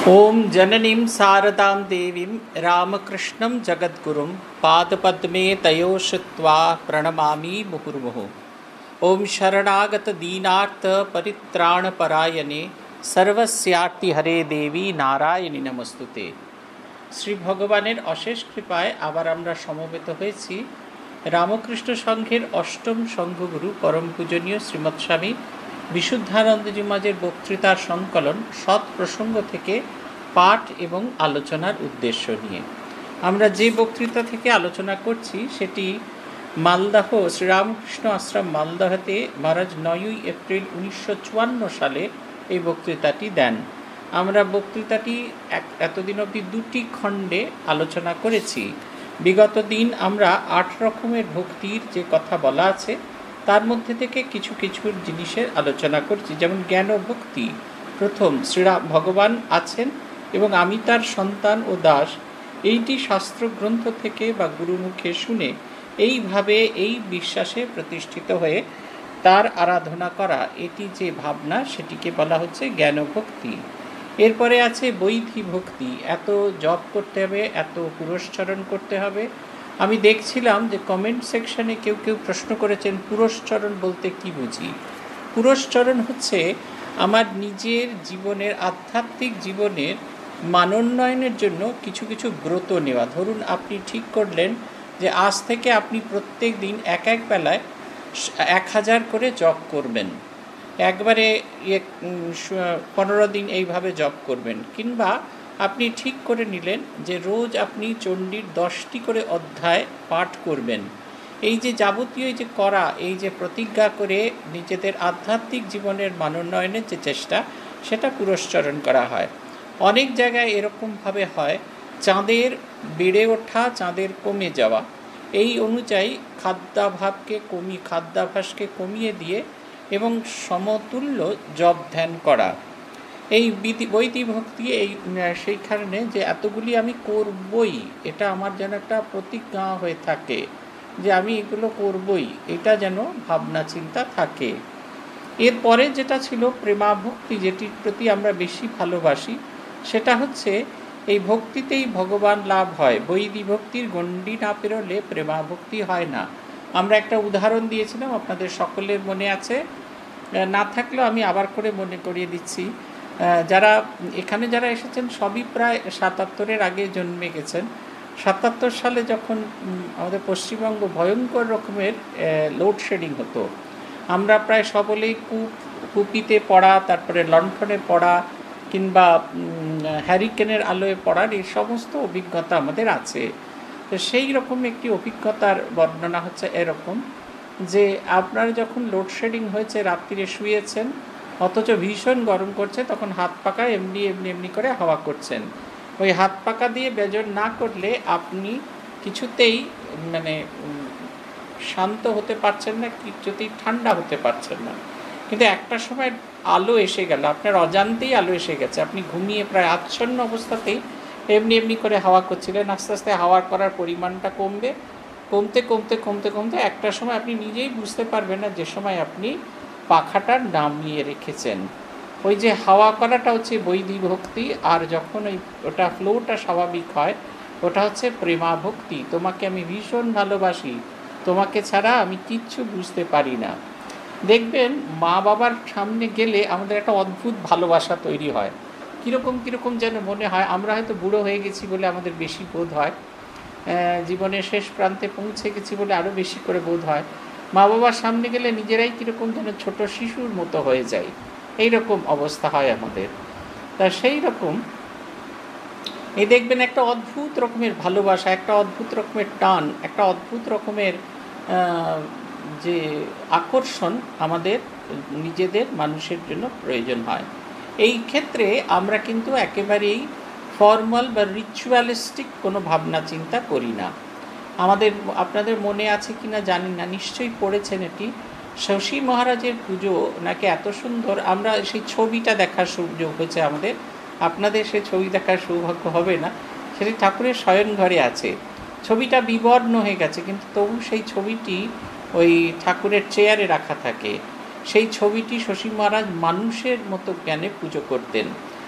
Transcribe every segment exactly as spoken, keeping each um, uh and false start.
ओम जननीं शारदां देवीं रामकृष्णं जगद्गुरुं पादपद्मे तयो श्रुत्वा प्रणमामि मुहुर्मुहुः। ओम शरणागत दीनार्थ परित्राणपरायणे सर्वस्यार्तिहरे देवी नारायणी नमस्तुते। শ্রী ভগবানের অশেষ কৃপায় আবার আমরা সমবেত হয়েছি রামকৃষ্ণ সংঘের অষ্টম সংঘগুরু পরম পূজনীয় শ্রীমৎ স্বামী বিশুদ্ধানন্দজি মহারাজের বক্তৃতার সংকলন সৎ প্রসঙ্গ থেকে পাঠ এবং আলোচনার উদ্দেশ্য নিয়ে। আমরা যে বক্তৃতা থেকে আলোচনা করছি সেটি মালদহ শ্রীরামকৃষ্ণ আশ্রম মালদহতে মহারাজ নয়ই এপ্রিল উনিশশো চুয়ান্ন সালে এই বক্তৃতাটি দেন। আমরা বক্তৃতাটি এক এতদিন অবধি দুটি খণ্ডে আলোচনা করেছি। বিগত দিন আমরা আট রকমের ভক্তির যে কথা বলা আছে তার মধ্যে থেকে কিছু কিছু জিনিসের আলোচনা করছি। যেমন জ্ঞান ও ভক্তি, প্রথম শ্রীরাম ভগবান আছেন এবং আমি তার সন্তান ও দাস, এইটি শাস্ত্রগ্রন্থ থেকে বা গুরুমুখে শুনে এইভাবে এই বিশ্বাসে প্রতিষ্ঠিত হয়ে তার আরাধনা করা, এটি যে ভাবনা সেটিকে বলা হচ্ছে জ্ঞান ও ভক্তি। এরপরে আছে বৈধি ভক্তি, এত জপ করতে হবে, এত পুরস্চরণ করতে হবে। আমি দেখছিলাম যে কমেন্ট সেকশনে কেউ কেউ প্রশ্ন করেছেন পুরস্চরণ বলতে কি বুঝি। পুরস্চরণ হচ্ছে আমার নিজের জীবনের আধ্যাত্মিক জীবনের মানোন্নয়নের জন্য কিছু কিছু ব্রত নেওয়া। ধরুন আপনি ঠিক করলেন যে আজ থেকে আপনি প্রত্যেক দিন এক এক বেলায় এক হাজার করে জপ করবেন, একবারে পনেরো দিন এইভাবে জপ করবেন। কিংবা আপনি ঠিক করে নিলেন যে রোজ আপনি চণ্ডীর দশটি করে অধ্যায় পাঠ করবেন। এই যে যাবতীয় যে করা, এই যে প্রতিজ্ঞা করে নিজেদের আধ্যাত্মিক জীবনের মানোন্নয়নের যে চেষ্টা, সেটা পুরস্চরণ করা হয়। অনেক জায়গায় এরকমভাবে হয় চাঁদের বেড়ে ওঠা, চাঁদের কমে যাওয়া, এই অনুযায়ী খাদ্যাভাবকে কমিয়ে খাদ্যাভাসকে কমিয়ে দিয়ে এবং সমতুল্য জপ ধ্যান করা, এই বৈধি ভক্তি। এই সেই কারণে যে এতগুলি আমি করবই, এটা আমার যেন একটা প্রতিজ্ঞা হয়ে থাকে যে আমি এগুলো করবই, এটা যেন ভাবনা চিন্তা থাকে। এরপরে যেটা ছিল প্রেমা ভক্তি, যেটির প্রতি আমরা বেশি ভালোবাসি, সেটা হচ্ছে এই ভক্তিতেই ভগবান লাভ হয়। বৈধি ভক্তির গণ্ডি না পেরোলে প্রেমা ভক্তি হয় না। আমরা একটা উদাহরণ দিয়েছিলাম, আপনাদের সকলের মনে আছে, না থাকলেও আমি আবার করে মনে করিয়ে দিচ্ছি। যারা এখানে যারা এসেছেন সবই প্রায় সাতাত্তরের আগে জন্মে গেছেন। সাতাত্তর সালে যখন আমাদের পশ্চিমবঙ্গ ভয়ঙ্কর রকমের লোডশেডিং হতো, আমরা প্রায় সকলেই কূপ কুপিতে পড়া, তারপরে লণ্ঠনে পড়া কিংবা হ্যারিকেনের আলোয় পড়ার এই সমস্ত অভিজ্ঞতা আমাদের আছে। তো সেই রকম একটি অভিজ্ঞতার বর্ণনা হচ্ছে এরকম যে আপনারা যখন লোডশেডিং হয়েছে, রাত্রিরে শুয়েছেন, অথচ ভীষণ গরম করছে, তখন হাত পাকা এমনি এমনি এমনি করে হাওয়া করছেন। ওই হাত পাকা দিয়ে বেজন না করলে আপনি কিছুতেই মানে শান্ত হতে পারছেন না, কিছুতেই ঠান্ডা হতে পারছেন না। কিন্তু একটা সময় আলো এসে গেল, আপনার অজান্তেই আলো এসে গেছে, আপনি ঘুমিয়ে প্রায় আচ্ছন্ন অবস্থাতেই এমনি এমনি করে হাওয়া করছিলেন। আস্তে আস্তে হাওয়া করার পরিমাণটা কমবে, কমতে কমতে কমতে কমতে একটা সময় আপনি নিজেই বুঝতে পারবেন না যে সময় আপনি পাখাটা নামিয়ে রেখেছেন। ওই যে হাওয়া করাটা হচ্ছে বৈধি ভক্তি, আর যখন ওই ওটা ফ্লোটা স্বাভাবিক হয় ওটা হচ্ছে প্রেমা ভক্তি। তোমাকে আমি ভীষণ ভালোবাসি, তোমাকে ছাড়া আমি কিচ্ছু বুঝতে পারি না। দেখবেন মা বাবার সামনে গেলে আমাদের একটা অদ্ভুত ভালোবাসা তৈরি হয়, কীরকম কীরকম যেন মনে হয় আমরা হয়তো বুড়ো হয়ে গেছি বলে আমাদের বেশি বোধ হয়, জীবনের শেষ প্রান্তে পৌঁছে গেছি বলে আরও বেশি করে বোধ হয়। মা বাবার সামনে গেলে নিজেরাই কীরকম যেন ছোট শিশুর মতো হয়ে যায়, এই রকম অবস্থা হয় আমাদের। তা সেই রকম এই দেখবেন একটা অদ্ভুত রকমের ভালোবাসা, একটা অদ্ভুত রকমের টান, একটা অদ্ভুত রকমের যে আকর্ষণ আমাদের নিজেদের মানুষের জন্য প্রয়োজন হয়। এই ক্ষেত্রে আমরা কিন্তু একেবারেই ফর্মাল বা রিচুয়ালিস্টিক কোনো ভাবনা চিন্তা করি না। আমাদের আপনাদের মনে আছে কি না জানি না, নিশ্চয়ই পড়েছেন এটি, শশী মহারাজের পুজো নাকি এত সুন্দর। আমরা সেই ছবিটা দেখার সুযোগ হয়েছে আমাদের, আপনাদের সেই ছবি দেখার সৌভাগ্য হবে না। সেটি ঠাকুরের শয়ন ঘরে আছে, ছবিটা বিবর্ণ হয়ে গেছে, কিন্তু তবু সেই ছবিটি ওই ঠাকুরের চেয়ারে রাখা থাকে। সেই ছবিটি শশী মহারাজ মানুষের মতো জ্ঞানে পুজো করতেন।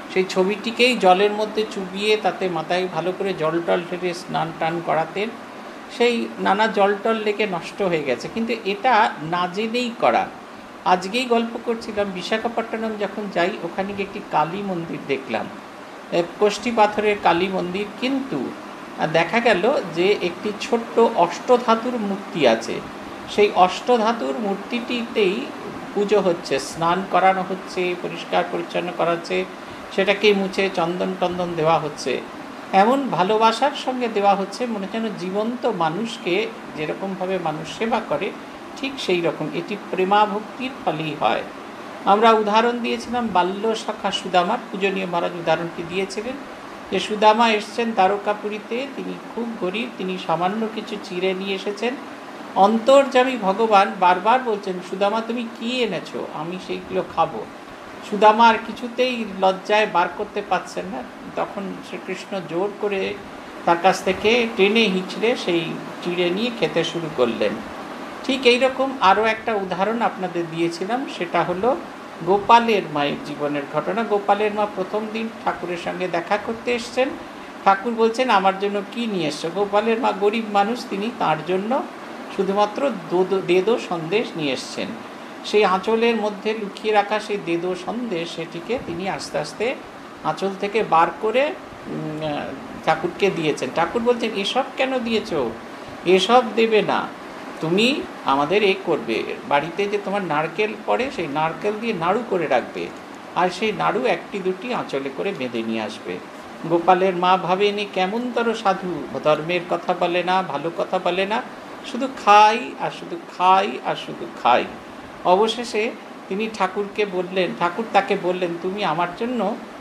সেই ছবিটিকেই জলের মধ্যে চুবিয়ে তাতে মাথায় ভালো করে জল টল ঢেলে স্নান টান করাতেন। সেই নানা জল টল লেগে নষ্ট হয়ে গেছে, কিন্তু এটা না জেনেই করা। আজকেই গল্প করছিলাম, বিশাখাপট্টনম যখন যাই ওখানে গিয়ে একটি কালী মন্দির দেখলাম, কোষ্ঠী পাথরের কালী মন্দির, কিন্তু দেখা গেল যে একটি ছোট্ট অষ্টধাতুর মূর্তি আছে। সেই অষ্টধাতুর মূর্তিটিতেই পুজো হচ্ছে, স্নান করানো হচ্ছে, পরিষ্কার পরিচ্ছন্ন করাচ্ছে, সেটাকে মুছে চন্দন টন্দন দেওয়া হচ্ছে। এমন ভালোবাসার সঙ্গে দেওয়া হচ্ছে, মনে যেন জীবন্ত মানুষকে যেরকমভাবে মানুষ সেবা করে ঠিক সেই রকম। এটি প্রেমাভক্তির ফলেই হয়। আমরা উদাহরণ দিয়েছিলাম বাল্য সখা সুদামার, পূজনীয় মহারাজ উদাহরণটি দিয়েছিলেন যে সুদামা এসছেন দ্বারকাপুরীতে, তিনি খুব গরিব, তিনি সামান্য কিছু চিড়ে নিয়ে এসেছেন। অন্তর্যামী ভগবান বারবার বলছেন, সুদামা তুমি কি এনেছো, আমি সেইগুলো খাবো। সুদামা আর কিছুতেই লজ্জায় বার করতে পারছেন না, তখন শ্রীকৃষ্ণ জোর করে তার কাছ থেকে টেনে হিঁচড়ে সেই চিড়ে নিয়ে খেতে শুরু করলেন। ঠিক এইরকম আরও একটা উদাহরণ আপনাদের দিয়েছিলাম, সেটা হলো গোপালের মায়ের জীবনের ঘটনা। গোপালের মা প্রথম দিন ঠাকুরের সঙ্গে দেখা করতে এসছেন, ঠাকুর বলছেন আমার জন্য কি নিয়ে এসছো। গোপালের মা গরিব মানুষ, তিনি তার জন্য শুধুমাত্র দেদো সন্দেশ নিয়ে এসছেন। সেই আঁচলের মধ্যে লুকিয়ে রাখা সেই দেদো সন্দেশ, সেটিকে তিনি আস্তে আস্তে আঁচল থেকে বার করে ঠাকুরকে দিয়েছেন। ঠাকুর বলছেন এসব কেন দিয়েছো, এসব দেবে না, তুমি আমাদের এ করবে, বাড়িতে যে তোমার নারকেল পড়ে সেই নারকেল দিয়ে নাড়ু করে রাখবে, আর সেই নাড়ু একটি দুটি আঁচলে করে বেঁধে নিয়ে আসবে। গোপালের মা ভাবেনি কেমনতর সাধু, ধর্মের কথা বলে না, ভালো কথা বলে না, শুধু খাই আর শুধু খাই আর শুধু খাই। অবশেষে তিনি ঠাকুরকে বললেন, ঠাকুর তাকে বললেন তুমি আমার জন্য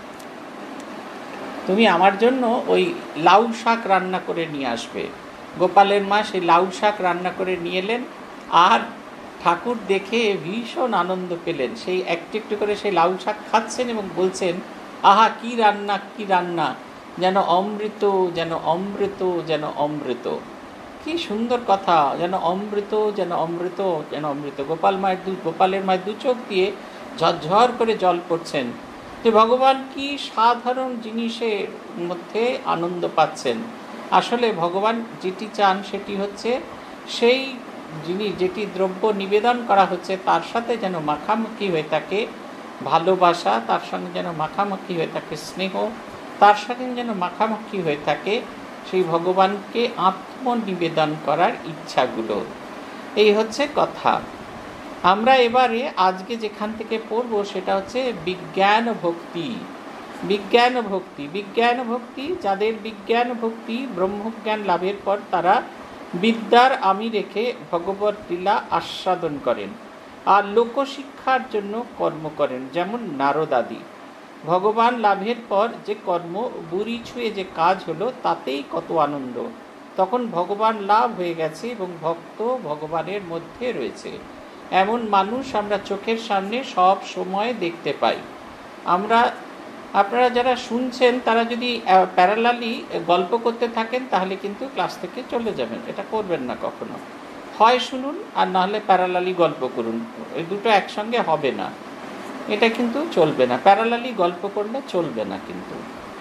তুমি আমার জন্য ওই লাউ শাক রান্না করে নিয়ে আসবে। গোপালের মা সেই লাউ শাক রান্না করে নিয়ে এলেন, আর ঠাকুর দেখে ভীষণ আনন্দ পেলেন। সেই একটু একটু করে সেই লাউ শাক খাচ্ছেন এবং বলছেন আহা কি রান্না, কি রান্না, যেন অমৃত, যেন অমৃত, যেন অমৃত। কি সুন্দর কথা, যেন অমৃত, যেন অমৃত, যেন অমৃত। গোপাল মায়ের দু গোপালের মায়ের দু চোখ দিয়ে ঝরঝর করে জল পড়ছেন যে ভগবান কি সাধারণ জিনিসের মধ্যে আনন্দ পাচ্ছেন। আসলে ভগবান যেটি চান সেটি হচ্ছে সেই জিনিস, যেটি দ্রব্য নিবেদন করা হচ্ছে তার সাথে যেন মাখামাখি হয়ে থাকে ভালোবাসা, তার সঙ্গে যেন মাখামাখি হয়ে থাকে স্নেহ, তার সঙ্গে যেন মাখামাখি হয়ে থাকে সেই ভগবানকে আত্মনিবেদন করার ইচ্ছাগুলো। এই হচ্ছে কথা। আমরা এবারে আজকে যেখান থেকে পড়ব সেটা হচ্ছে বিজ্ঞান ভক্তি। বিজ্ঞান ভক্তি বিজ্ঞান ভক্তি যাদের বিজ্ঞান ভক্তি ব্রহ্মজ্ঞান লাভের পর তারা বিদ্যার আমি রেখে ভগবত লীলা আস্বাদন করেন আর লোকশিক্ষার জন্য কর্ম করেন, যেমন নারদাদি। ভগবান লাভের পর যে কর্ম, বুড়ি ছুঁয়ে যে কাজ হলো তাতেই কত আনন্দ। তখন ভগবান লাভ হয়ে গেছে এবং ভক্ত ভগবানের মধ্যে রয়েছে। এমন মানুষ আমরা চোখের সামনে সব সময় দেখতে পাই। আমরা আপনারা যারা শুনছেন তারা যদি প্যারালালি গল্প করতে থাকেন তাহলে কিন্তু ক্লাস থেকে চলে যাবেন, এটা করবেন না কখনো। হয় শুনুন আর নাহলে প্যারালালি গল্প করুন, এই দুটো একসঙ্গে হবে না, এটা কিন্তু চলবে না। প্যারালালি গল্প করলে চলবে না। কিন্তু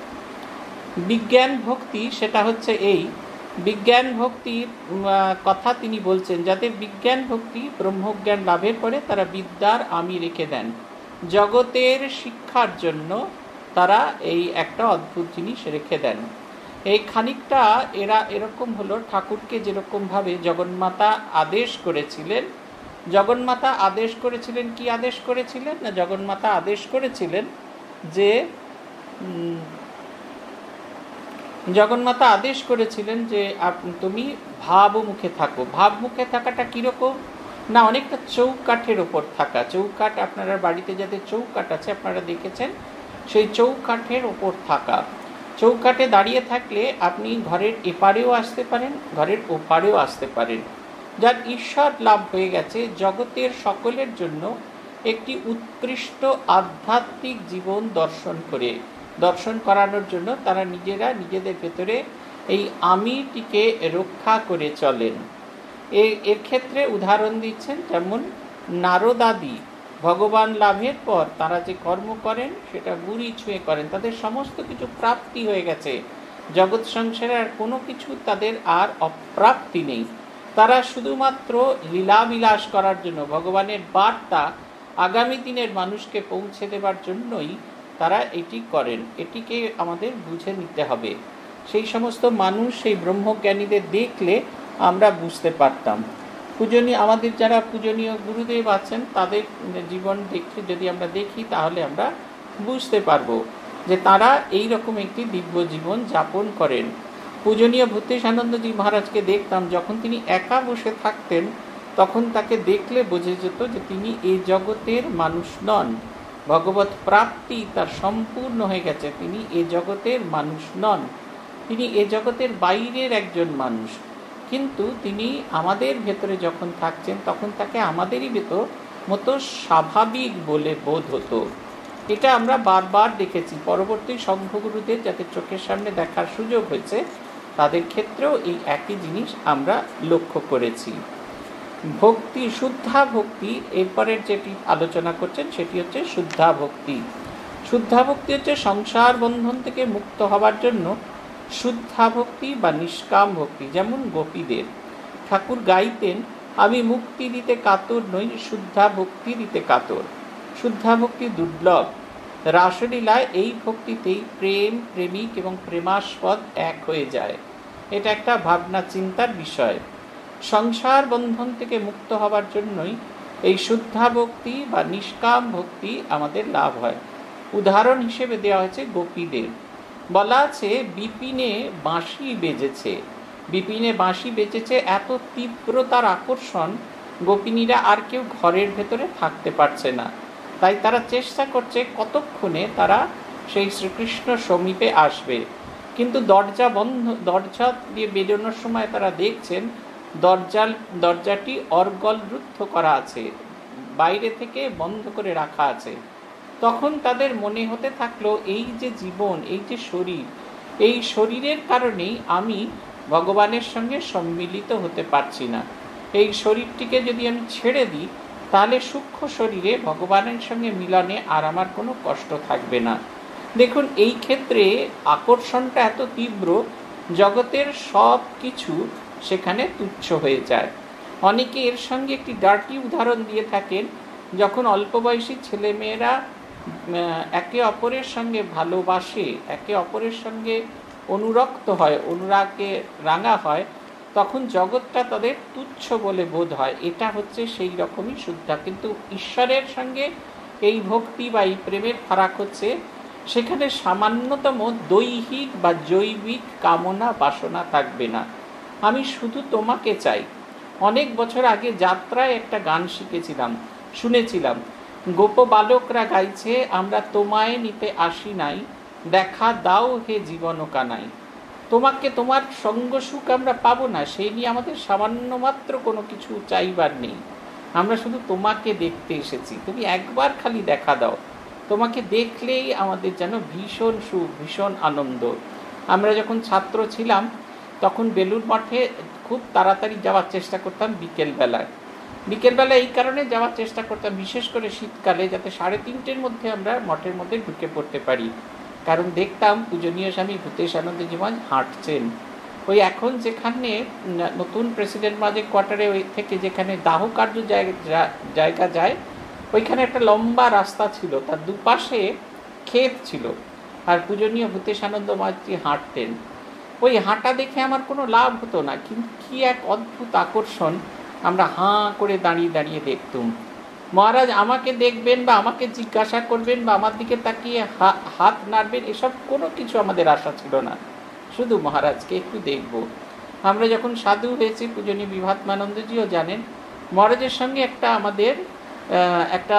বিজ্ঞান ভক্তি সেটা হচ্ছে এই বিজ্ঞান ভক্তির কথা তিনি বলছেন, যাদের বিজ্ঞান ভক্তি ব্রহ্মজ্ঞান লাভের পরে তারা বিদ্যার আমি রেখে দেন, জগতের শিক্ষার জন্য তারা এই একটা অদ্ভুত জিনিস রেখে দেন। এই খানিকটা এরা এরকম হলো, ঠাকুরকে যেরকমভাবে জগন্মাতা আদেশ করেছিলেন। জগন্মাতা আদেশ করেছিলেন কি আদেশ করেছিলেন না, জগন্মাতা আদেশ করেছিলেন যে জগন্মাতা আদেশ করেছিলেন যে তুমি ভাবমুখে থাকো। ভাবমুখে থাকাটা কীরকম না, অনেকটা চৌকাঠের ওপর থাকা। চৌকাঠ আপনারা বাড়িতে যাদের চৌকাঠ আছে আপনারা দেখেছেন, সেই চৌকাঠের ওপর থাকা। চৌকাঠে দাঁড়িয়ে থাকলে আপনি ঘরের এপারেও আসতে পারেন, ঘরের ওপারেও আসতে পারেন। যার ঈশ্বর লাভ হয়ে গেছে, জগতের সকলের জন্য একটি উৎকৃষ্ট আধ্যাত্মিক জীবন দর্শন করে দর্শন করানোর জন্য তারা নিজেরা নিজেদের ভেতরে এই আমিটিকে রক্ষা করে চলেন। এর ক্ষেত্রে উদাহরণ দিচ্ছেন যেমন নারদাদি ভগবান লাভের পর তারা যে কর্ম করেন সেটা গুড়ি ছুঁয়ে করেন, তাদের সমস্ত কিছু প্রাপ্তি হয়ে গেছে। জগৎ সংসারে আর কোনো কিছু তাদের আর অপ্রাপ্তি নেই। তারা শুধুমাত্র লীলাবিলাস করার জন্য, ভগবানের বার্তা আগামী দিনের মানুষকে পৌঁছে দেবার জন্যই তারা এটি করেন। এটিকে আমাদের বুঝে নিতে হবে। সেই সমস্ত মানুষ, সেই ব্রহ্মজ্ঞানীদের দেখলে আমরা বুঝতে পারতাম। পূজনীয় আমাদের যারা পূজনীয় গুরুদেব আছেন তাদের জীবন দেখে যদি আমরা দেখি তাহলে আমরা বুঝতে পারবো যে তারা এই রকম একটি দিব্য জীবন যাপন করেন। পূজনীয় ভূতেশানন্দজি মহারাজকে দেখতাম, যখন তিনি একা বসে থাকতেন তখন তাকে দেখলে বোঝা যেত যে তিনি এই জগতের মানুষ নন। ভগবত প্রাপ্তি তার সম্পূর্ণ হয়ে গেছে, তিনি এ জগতের মানুষ নন, তিনি এ জগতের বাইরের একজন মানুষ। কিন্তু তিনি আমাদের ভেতরে যখন থাকছেন তখন তাকে আমাদেরই ভেতর মতো স্বাভাবিক বলে বোধ হতো। এটা আমরা বারবার দেখেছি। পরবর্তী সংঘগুরুদের যাদের চোখের সামনে দেখার সুযোগ হয়েছে তাদের ক্ষেত্রেও এই একই জিনিস আমরা লক্ষ্য করেছি। ভক্তি, শুদ্ধা ভক্তি, এরপরের যেটি আলোচনা করছেন সেটি হচ্ছে শুদ্ধা ভক্তি। শুদ্ধা ভক্তি হচ্ছে সংসার বন্ধন থেকে মুক্ত হবার জন্য শুদ্ধা ভক্তি বা নিষ্কাম ভক্তি। যেমন গোপীদের ঠাকুর গাইতেন, আমি মুক্তি দিতে কাতর নই, শুদ্ধা ভক্তি দিতে কাতর। শুদ্ধা ভক্তি দুর্লভ। রাসলীলায় এই ভক্তিতেই প্রেম, প্রেমিক এবং প্রেমাস্পদ এক হয়ে যায়। এটা একটা ভাবনা চিন্তার বিষয়। সংসার বন্ধন থেকে মুক্ত হবার জন্যই এই শুদ্ধা ভক্তি বা নিষ্কাম ভক্তি আমাদের লাভ হয়। উদাহরণ হিসেবে দেওয়া হয়েছে গোপীদের। বলা আছে বিপিনে বাঁশি বেজেছে, বিপিনে বাঁশি বেজেছে, এত তীব্র তার আকর্ষণ গোপিনীরা আর কেউ ঘরের ভেতরে থাকতে পারছে না। তাই তারা চেষ্টা করছে কতক্ষণে তারা সেই শ্রীকৃষ্ণ সমীপে আসবে। কিন্তু দরজা বন্ধ, দরজা দিয়ে বেরোনোর সময় তারা দেখছেন দরজা দরজাটি অর্গল রুদ্ধ করা আছে, বাইরে থেকে বন্ধ করে রাখা আছে। তখন তাদের মনে হতে থাকলো এই যে জীবন, এই যে শরীর, এই শরীরের কারণেই আমি ভগবানের সঙ্গে সম্মিলিত হতে পারছি না। এই শরীরটিকে যদি আমি ছেড়ে দিই তাহলে সূক্ষ্ম শরীরে ভগবানের সঙ্গে মিলনে আর আমার কোনো কষ্ট থাকবে না। দেখুন, এই ক্ষেত্রে আকর্ষণটা এত তীব্র, জগতের সব কিছু সেখানে তুচ্ছ হয়ে যায়। অনেকে এর সঙ্গে একটি ডার্টি উদাহরণ দিয়ে থাকেন, যখন অল্প বয়সী ছেলেমেয়েরা একে অপরের সঙ্গে ভালোবাসে, একে অপরের সঙ্গে অনুরক্ত হয়, অনুরাগে রাঙা হয়, তখন জগৎটা তাদের তুচ্ছ বলে বোধ হয়। এটা হচ্ছে সেই রকমই শুদ্ধা। কিন্তু ঈশ্বরের সঙ্গে এই ভক্তি বা এই প্রেমের ফারাক হচ্ছে সেখানে সামান্যতম দৈহিক বা জৈবিক কামনা বাসনা থাকবে না। আমি শুধু তোমাকে চাই। অনেক বছর আগে যাত্রায় একটা গান শিখেছিলাম, শুনেছিলাম, গোপ বালকরা গাইছে, আমরা তোমায় নিতে আসি নাই, দেখা দাও হে জীবন কানাই। তোমাকে, তোমার সঙ্গ সুখ আমরা পাবো না, সেই নিয়ে আমাদের সামান্য মাত্র কোনো কিছু চাইবার নেই। আমরা শুধু তোমাকে দেখতে এসেছি, তুমি একবার খালি দেখা দাও। তোমাকে দেখলেই আমাদের যেন ভীষণ সুখ, ভীষণ আনন্দ। আমরা যখন ছাত্র ছিলাম তখন বেলুড় মঠে খুব তাড়াতাড়ি যাওয়ার চেষ্টা করতাম বিকেলবেলায়। বিকেলবেলা এই কারণে যাওয়ার চেষ্টা করতাম, বিশেষ করে শীতকালে, যাতে সাড়ে তিনটের মধ্যে আমরা মঠের মধ্যে ঢুকে পড়তে পারি। কারণ দেখতাম পূজনীয় স্বামী ভূতেশানন্দজি মহারাজ হাঁটছেন। ওই এখন যেখানে নতুন প্রেসিডেন্ট মহারাজের কোয়ার্টারে ওই থেকে যেখানে দাহ কার্য জায়গা যায়, ওইখানে একটা লম্বা রাস্তা ছিল, তার দুপাশে ক্ষেত ছিল, আর পূজনীয় ভূতেশানন্দ মহারাজজি হাঁটতেন। ওই হাঁটা দেখে আমার কোনো লাভ হতো না, কিন্তু কি এক অদ্ভুত আকর্ষণ, আমরা হাঁ করে দাঁড়িয়ে দাঁড়িয়ে দেখতুম। মহারাজ আমাকে দেখবেন বা আমাকে জিজ্ঞাসা করবেন বা আমার দিকে তাকিয়ে হাত নাড়বেন, এসব কোনো কিছু আমাদের আশা ছিল না, শুধু মহারাজকে একটু দেখব। আমরা যখন সাধু হয়েছি, পূজনীয় বিভাত্মানন্দজিও জানেন, মহারাজের সঙ্গে একটা আমাদের একটা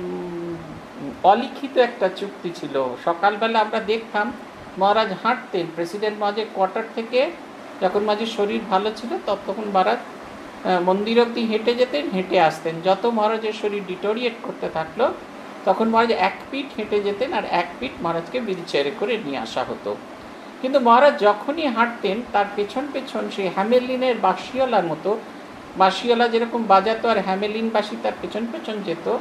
অলিখিত একটা চুক্তি ছিল। সকালবেলা আমরা দেখতাম মহারাজ হাঁটতেন প্রেসিডেন্ট মহারাজের কোয়ার্টার থেকে, যখন মহারাজের শরীর ভালো ছিল ততক্ষণ মহারাজ মন্দির অবধি হেঁটে যেতেন, হেঁটে আসতেন। যত মহারাজের শরীর ডিটোরিয়েট করতে থাকলো তখন মহারাজ এক পিঠ হেঁটে যেতেন, আর এক পিঠ মহারাজকে হুইল চেয়ারে করে নিয়ে আসা হতো। কিন্তু মহারাজ যখনই হাঁটতেন তার পেছন পেছন সেই হ্যামেলিনের বাঁশিওয়ালার মতো, বাঁশিওয়ালা যেরকম বাজাতো আর হ্যামেলিন বাঁশি তার পেছন পেছন যেত,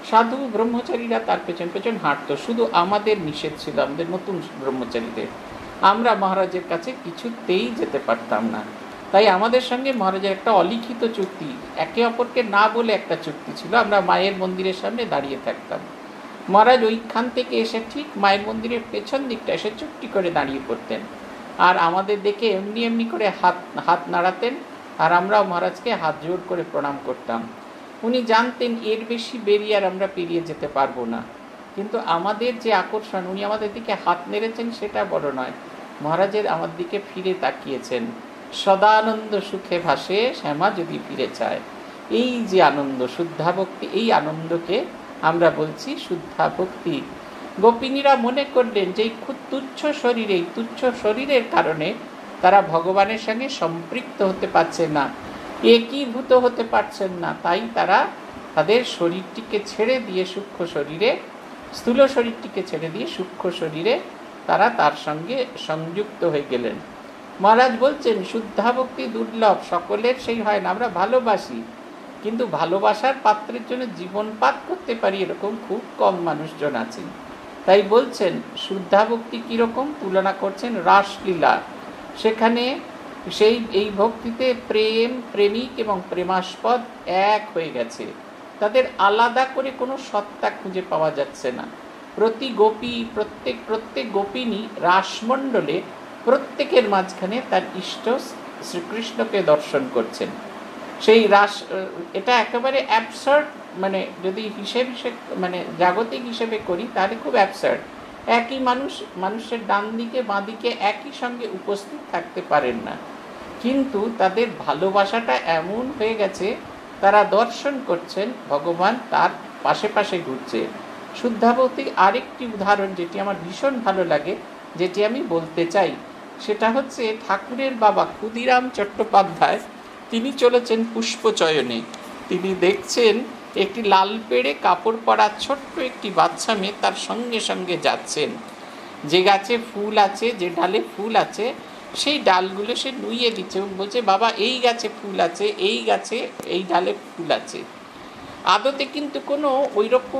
সাধু ব্রহ্মচারীরা তার পেছন পেছন হাঁটতো, শুধু আমাদের নিষেধ ছিল, আমাদের নতুন ব্রহ্মচারীদের। আমরা মহারাজের কাছে কিছুতেই যেতে পারতাম না। তাই আমাদের সঙ্গে মহারাজের একটা অলিখিত চুক্তি, একে অপরকে না বলে একটা চুক্তি ছিল। আমরা মায়ের মন্দিরের সামনে দাঁড়িয়ে থাকতাম, মহারাজ ওইখান থেকে এসে ঠিক মায়ের মন্দিরের পেছন দিকটা এসে চুপটি করে দাঁড়িয়ে পড়তেন, আর আমাদের দেখে এমনি এমনি করে হাত হাত নাড়াতেন, আর আমরাও মহারাজকে হাত জোড় করে প্রণাম করতাম। উনি জানতেন এর বেশি বেরিয়ে আর আমরা পেরিয়ে যেতে পারবো না, কিন্তু আমাদের যে আকর্ষণ, উনি আমাদের দিকে হাত নেড়েছেন সেটা বড় নয়, মহারাজের আমার দিকে ফিরে তাকিয়েছেন। সদানন্দ সুখে ভাসে শ্যামা যদি ফিরে চায়, এই যে আনন্দ, শুদ্ধা ভক্তি, এই আনন্দকে আমরা বলছি শুদ্ধা ভক্তি। গোপিনীরা মনে করলেন যে এই খুব তুচ্ছ শরীরে, এই তুচ্ছ শরীরের কারণে তারা ভগবানের সঙ্গে সম্পৃক্ত হতে পারছেন না, একীভূত হতে পারছেন না, তাই তারা তাদের শরীরটিকে ছেড়ে দিয়ে সূক্ষ্ম শরীরে, স্থূল শরীরটিকে ছেড়ে দিয়ে সূক্ষ্ম শরীরে তারা তার সঙ্গে সংযুক্ত হয়ে গেলেন। মহারাজ বলছেন শুদ্ধা ভক্তি দুর্লভ, সকলের সেই হয় না। আমরা ভালোবাসি, কিন্তু ভালোবাসার পাত্রের জন্য জীবনপাত করতে পারি এরকম খুব কম মানুষজন আছেন। তাই বলছেন শুদ্ধা ভক্তি কীরকম, তুলনা করছেন রাসলীলা। সেখানে সেই এই ভক্তিতে প্রেম, প্রেমিক এবং প্রেমাস্পদ এক হয়ে গেছে, তাদের আলাদা করে কোনো সত্তা খুঁজে পাওয়া যাচ্ছে না। প্রতি গোপী, প্রত্যেক প্রত্যেক গোপিনী রাসমণ্ডলে প্রত্যেকের মাঝখানে তার ইষ্ট শ্রীকৃষ্ণকে দর্শন করছেন। সেই রাস, এটা একেবারে অ্যাবসার্ড, মানে যদি হিসেব হিসেব মানে জাগতিক হিসেবে করি তাহলে খুব অ্যাবসার্ড। একই মানুষ, মানুষের ডান দিকে বাঁ দিকে একই সঙ্গে উপস্থিত থাকতে পারেন না, কিন্তু তাদের ভালোবাসাটা এমন হয়ে গেছে তারা দর্শন করছেন ভগবান তার পাশে পাশে ঘুরছে। শুদ্ধাভক্তির আরেকটি উদাহরণ যেটি আমার ভীষণ ভালো লাগে, যেটি আমি বলতে চাই, সেটা হচ্ছে ঠাকুরের বাবা ক্ষুদিরাম চট্টোপাধ্যায়। তিনি চলেছেন পুষ্পচয়নে, তিনি দেখছেন একটি লাল পেড়ে কাপড় পরা ছোট্ট একটি বাচ্চা মেয়ে তার সঙ্গে সঙ্গে যাচ্ছেন। যে গাছে ফুল আছে, যে ডালে ফুল আছে, সেই ডালগুলো সে নুইয়ে দিচ্ছে এবং বলছে বাবা এই গাছে ফুল আছে, এই গাছে এই ডালে ফুল আছে। আদতে কিন্তু কোনো ওই রকম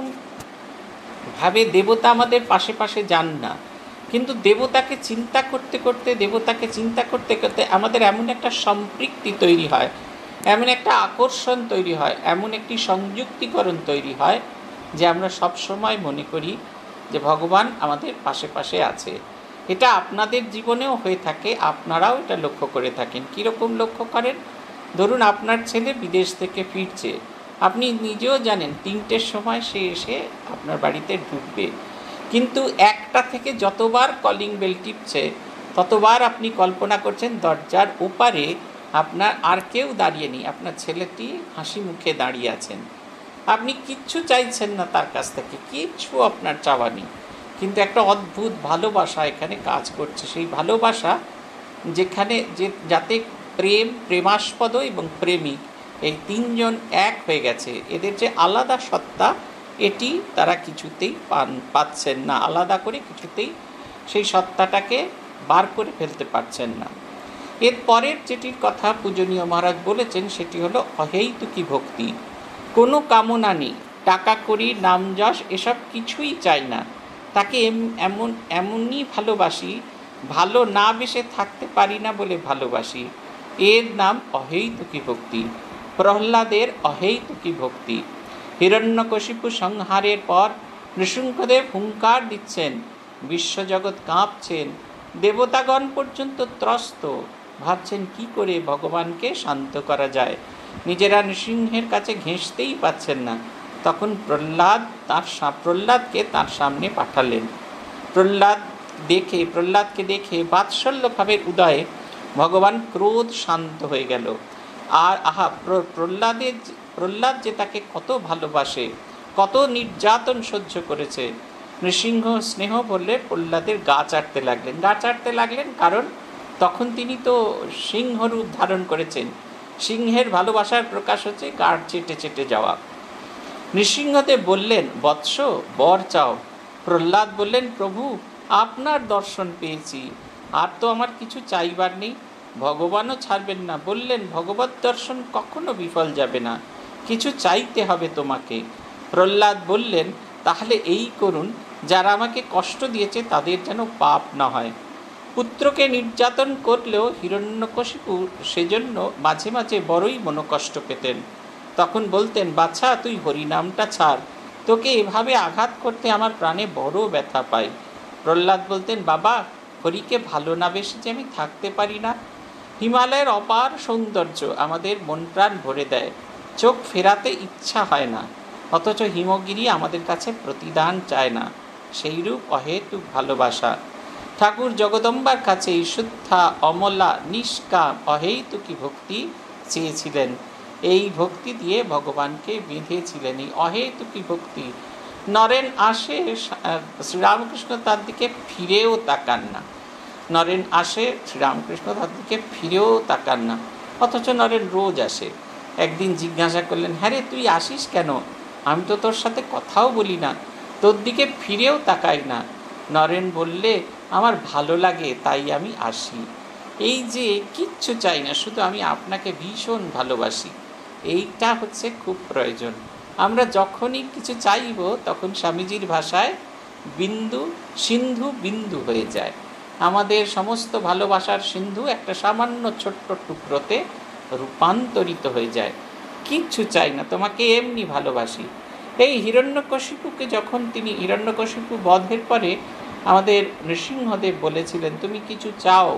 ভাবে দেবতা আমাদের পাশে পাশে যান না, কিন্তু দেবতাকে চিন্তা করতে করতে দেবতাকে চিন্তা করতে করতে আমাদের এমন একটা সম্পৃক্তি তৈরি হয়, এমন একটা আকর্ষণ তৈরি হয়, এমন একটি সংযুক্তিকরণ তৈরি হয় যে আমরা সব সময় মনে করি যে ভগবান আমাদের পাশে পাশে আছে। এটা আপনাদের জীবনেও হয়ে থাকে, আপনারাও এটা লক্ষ্য করে থাকেন। কীরকম লক্ষ্য করেন? ধরুন আপনার ছেলে বিদেশ থেকে ফিরছে, আপনি নিজেও জানেন তিনটের সময় সে এসে আপনার বাড়িতে ঢুকবে, কিন্তু একটা থেকে যতবার কলিং বেল টিপছে ততবার আপনি কল্পনা করছেন দরজার ওপারে আপনার আর কেউ দাঁড়িয়ে নেই, আপনার ছেলেটি হাসি মুখে দাঁড়িয়ে আছেন। আপনি কিচ্ছু চাইছেন না তার কাছ থেকে, কিচ্ছু আপনার চাওয়া নেই, কিন্তু একটা অদ্ভুত ভালোবাসা এখানে কাজ করছে। সেই ভালোবাসা যেখানে যে যাতে প্রেম, প্রেমাস্পদ এবং প্রেমিক এই তিনজন এক হয়ে গেছে, এদের যে আলাদা সত্তা এটি তারা কিছুতেই পান পাচ্ছেন না, আলাদা করে কিছুতেই সেই সত্তাটাকে বার করে ফেলতে পারছেন না। এর পরের যেটির কথা পূজনীয় মহারাজ বলেছেন সেটি হলো অহেতুকী ভক্তি। কোনো কামনা নেই, টাকা কড়ি, নাম যশ এসব কিছুই চাই না, তাকে এমন এমনই ভালোবাসি, ভালো না বেশে থাকতে পারি না বলে ভালোবাসি, এর নাম অহেতুকী ভক্তি। প্রহ্লাদের অহেতুকী ভক্তি। হিরণ্যকশিপু সংহারের পর নৃসিংহদেব হুঙ্কার দিচ্ছেন, বিশ্বজগৎ কাঁপছেন, দেবতাগণ পর্যন্ত ত্রস্ত, ভাবছেন কি করে ভগবানকে শান্ত করা যায়, নিজেরা নৃসিংহের কাছে ঘেঁষতেই পাচ্ছেন না। তখন প্রহ্লাদ তার প্রহ্লাদকে তার সামনে পাঠালেন। প্রহ্লাদ দেখে প্রহ্লাদকে দেখে বাৎসল্যভাবের উদয়ে ভগবান ক্রোধ শান্ত হয়ে গেল। আর আহা, প্রহ্লাদের প্রহ্লাদ যে তাকে কত ভালোবাসে, কত নির্যাতন সহ্য করেছে। নৃসিংহ স্নেহ বললে প্রহ্লাদের গা চাটতে লাগলেন। গা চাটতে লাগলেন কারণ তখন তিনি তো সিংহরূপ ধারণ করেছেন। সিংহের ভালোবাসার প্রকাশ হচ্ছে গাঢ় চেটে চেটে যাওয়া। নৃসিংহদেব বললেন, বৎস বর চাও। প্রহ্লাদ বললেন, প্রভু আপনার দর্শন পেয়েছি, আর তো আমার কিছু চাইবার নেই, ভগবানও ছাড়বেন না। বললেন, ভগবত দর্শন কখনো বিফল যাবে না, কিছু চাইতে হবে তোমাকে। প্রহ্লাদ বললেন, তাহলে এই করুন, যারা আমাকে কষ্ট দিয়েছে তাদের যেন পাপ না হয়। পুত্রকে নির্যাতন করলেও হিরণ্যকশিপু সেজন্য মাঝে মাঝে বড়ই মনোকষ্ট পেতেন। তখন বলতেন, বাছা, তুই হরিনামটা ছাড়, তোকে এভাবে আঘাত করতে আমার প্রাণে বড় ব্যথা পাই। প্রহ্লাদ বলতেন, বাবা, হরিকে ভালো না বেশি যে আমি থাকতে পারি না। হিমালয়ের অপার সৌন্দর্য আমাদের মন প্রাণ ভরে দেয়, চোখ ফেরাতে ইচ্ছা হয় না, অথচ হিমগিরি আমাদের কাছে প্রতিদান চায় না। সেইরূপ অহেতুক ভালোবাসা। ঠাকুর জগদম্বার কাছে এই শুদ্ধা, অমলা, নিষ্কাম, অহেতুকী ভক্তি চেয়েছিলেন। এই ভক্তি দিয়ে ভগবানকে বেঁধেছিলেন, এই অহেতুকী ভক্তি। নরেন আসে, শ্রীরামকৃষ্ণ তার দিকে ফিরেও তাকান না। নরেন আসে, শ্রীরামকৃষ্ণ তার দিকে ফিরেও তাকান না, অথচ নরেন রোজ আসে। একদিন জিজ্ঞাসা করলেন, হ্যাঁ রে, তুই আসিস কেন? আমি তো তোর সাথে কথাও বলি না, তোর দিকে ফিরেও তাকাই না। নরেন বললে, আমার ভালো লাগে তাই আমি আসি। এই যে কিচ্ছু চাই না, শুধু আমি আপনাকে ভীষণ ভালোবাসি, এইটা হচ্ছে খুব প্রয়োজন। আমরা যখনই কিছু চাইব তখন স্বামীজির ভাষায় বিন্দু সিন্ধু বিন্দু হয়ে যায়। আমাদের সমস্ত ভালোবাসার সিন্ধু একটা সামান্য ছোট্ট টুকরোতে রূপান্তরিত হয়ে যায়। কিচ্ছু চাই না, তোমাকে এমনি ভালোবাসি। এই হিরণ্যকশিপুকে যখন তিনি হিরণ্যকশিপু বধের পরে আমাদের নৃসিংহদেব বলেছিলেন, তুমি কিছু চাও,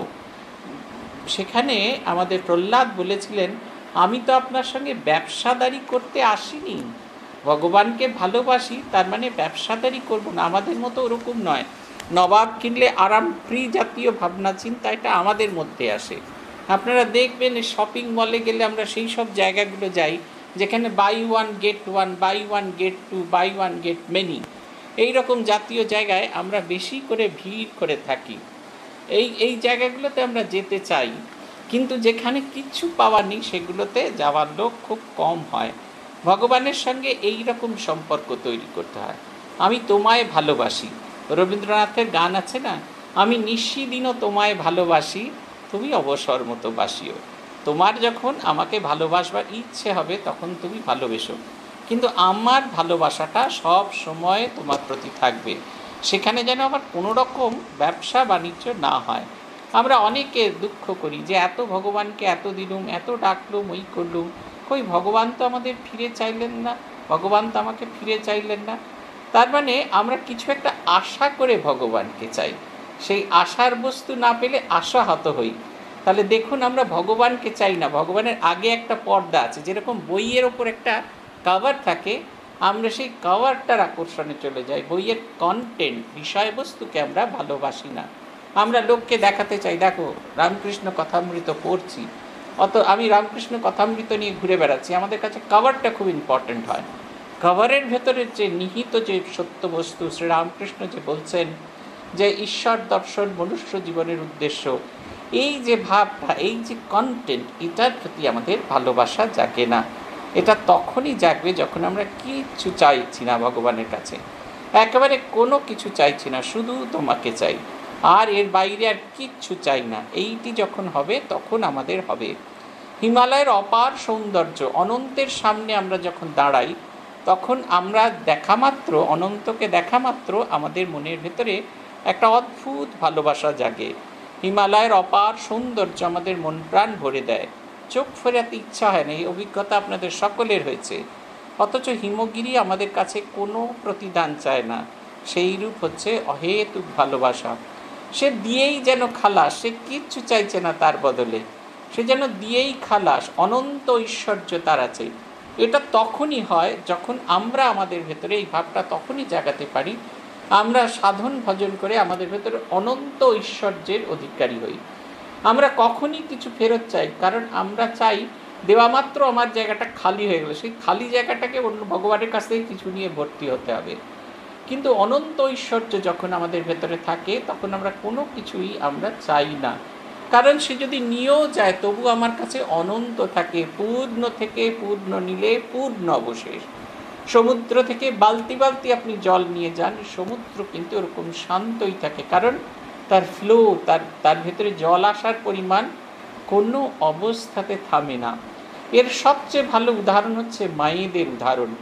সেখানে আমাদের প্রহ্লাদ বলেছিলেন, আমি তো আপনার সঙ্গে ব্যবসাদারি করতে আসিনি, ভগবানকে ভালোবাসি, তার মানে ব্যবসাদারি করব না। আমাদের মতো ওরকম নয়, নবাব কিনলে আরাম ফ্রি জাতীয় ভাবনা চিন্তা এটা আমাদের মধ্যে আসে। আপনারা দেখবেন শপিং মলে গেলে আমরা সেই সব জায়গাগুলো যাই যেখানে buy one get one, buy one get two, buy one get many, এই রকম জাতীয় জায়গায় আমরা বেশি করে ভিড় করে থাকি। এই এই জায়গাগুলোতে আমরা যেতে চাই, কিন্তু যেখানে কিচ্ছু পাওয়ার নেই সেগুলোতে যাওয়ার লোক খুব কম হয়। ভগবানের সঙ্গে এই রকম সম্পর্ক তৈরি করতে হয়। আমি তোমায় ভালোবাসি, রবীন্দ্রনাথের গান আছে না, আমি নিশিদিনও তোমায় ভালোবাসি, তুমি অবসর মতো বাসিও। তোমার যখন আমাকে ভালোবাসবার ইচ্ছে হবে তখন তুমি ভালোবেসো, কিন্তু আমার ভালোবাসাটা সব সময় তোমার প্রতি থাকবে। সেখানে যেন আবার কোনো রকম ব্যবসা বাণিজ্য না হয়। আমরা অনেকে দুঃখ করি যে এত ভগবানকে এত দিলুম, এত ডাকলুম, ওই করলুম, কই ভগবান তো আমাদের ফিরে চাইলেন না, ভগবান তো আমাকে ফিরে চাইলেন না। তার মানে আমরা কিছু একটা আশা করে ভগবানকে চাই, সেই আশার বস্তু না পেলে আশাহত হই। তাহলে দেখুন, আমরা ভগবানকে চাই না, ভগবানের আগে একটা পর্দা আছে। যেরকম বইয়ের ওপর একটা কভার থাকে, আমরা সেই কভারটার আকর্ষণে চলে যাই, বইয়ের কন্টেন্ট, বিষয়বস্তুকে আমরা ভালোবাসি না। আমরা লোককে দেখাতে চাই, দেখো রামকৃষ্ণ কথামৃত পড়ছি, অত আমি রামকৃষ্ণ কথামৃত নিয়ে ঘুরে বেড়াচ্ছি। আমাদের কাছে কভারটা খুব ইম্পর্ট্যান্ট হয়। কভারের ভেতরে যে নিহিত যে সত্য বস্তু, শ্রীরামকৃষ্ণ যে বলছেন যে ঈশ্বর দর্শন মনুষ্য জীবনের উদ্দেশ্য, এই যে ভাবটা, এই যে কন্টেন্ট, এটার প্রতি আমাদের ভালোবাসা জাগে না। এটা তখনই জাগবে যখন আমরা কিচ্ছু চাইছি না ভগবানের কাছে, একেবারে কোনো কিছু চাইছি না, শুধু তোমাকে চাই, আর এর বাইরে আর কিচ্ছু চাই না। এইটি যখন হবে তখন আমাদের হবে। হিমালয়ের অপার সৌন্দর্য, অনন্তের সামনে আমরা যখন দাঁড়াই তখন আমরা দেখা মাত্র, অনন্তকে দেখা মাত্র আমাদের মনের ভেতরে একটা অদ্ভুত ভালোবাসা জাগে। হিমালয়ের অপার সৌন্দর্য আমাদের মন প্রাণ ভরে দেয়, চোখ ফেরাতে ইচ্ছা হয় না। এই অভিজ্ঞতা আপনাদের সকলের হয়েছে। অথচ হিমগিরি আমাদের কাছে কোনো প্রতিদান চায় না। সেই রূপ হচ্ছে অহেতুক ভালোবাসা। সে দিয়েই যেন খালাস, সে কিচ্ছু চাইছে না তার বদলে, সে যেন দিয়েই খালাস, অনন্ত ঐশ্বর্য তার আছে। এটা তখনই হয় যখন আমরা আমাদের ভেতরে এই ভাবটা তখনই জাগাতে পারি, আমরা সাধন ভজন করে আমাদের ভেতরে অনন্ত ঐশ্বর্যের অধিকারী হই। আমরা কখনই কিছু ফেরত চাই, কারণ আমরা চাই দেওয়া মাত্র আমার জায়গাটা খালি হয়ে গেল, সেই খালি জায়গাটাকে অন্য ভগবানের কাছ থেকে কিছু নিয়ে ভর্তি হতে হবে। কিন্তু অনন্ত ঐশ্বর্য যখন আমাদের ভেতরে থাকে তখন আমরা কোনো কিছুই আমরা চাই না, কারণ সে যদি নিয়েও যায় তবু আমার কাছে অনন্ত থাকে। পূর্ণ থেকে পূর্ণ নিলে পূর্ণ অবশেষ। সমুদ্র থেকে বালতি বালতি আপনি জল নিয়ে যান, সমুদ্র কিন্তু ওরকম শান্তই থাকে, কারণ তার ফ্লো, তার তার ভেতরে জল আসার পরিমাণ কোনো অবস্থাতে থামে না। এর সবচেয়ে ভালো উদাহরণ হচ্ছে মায়েদের উদাহরণ।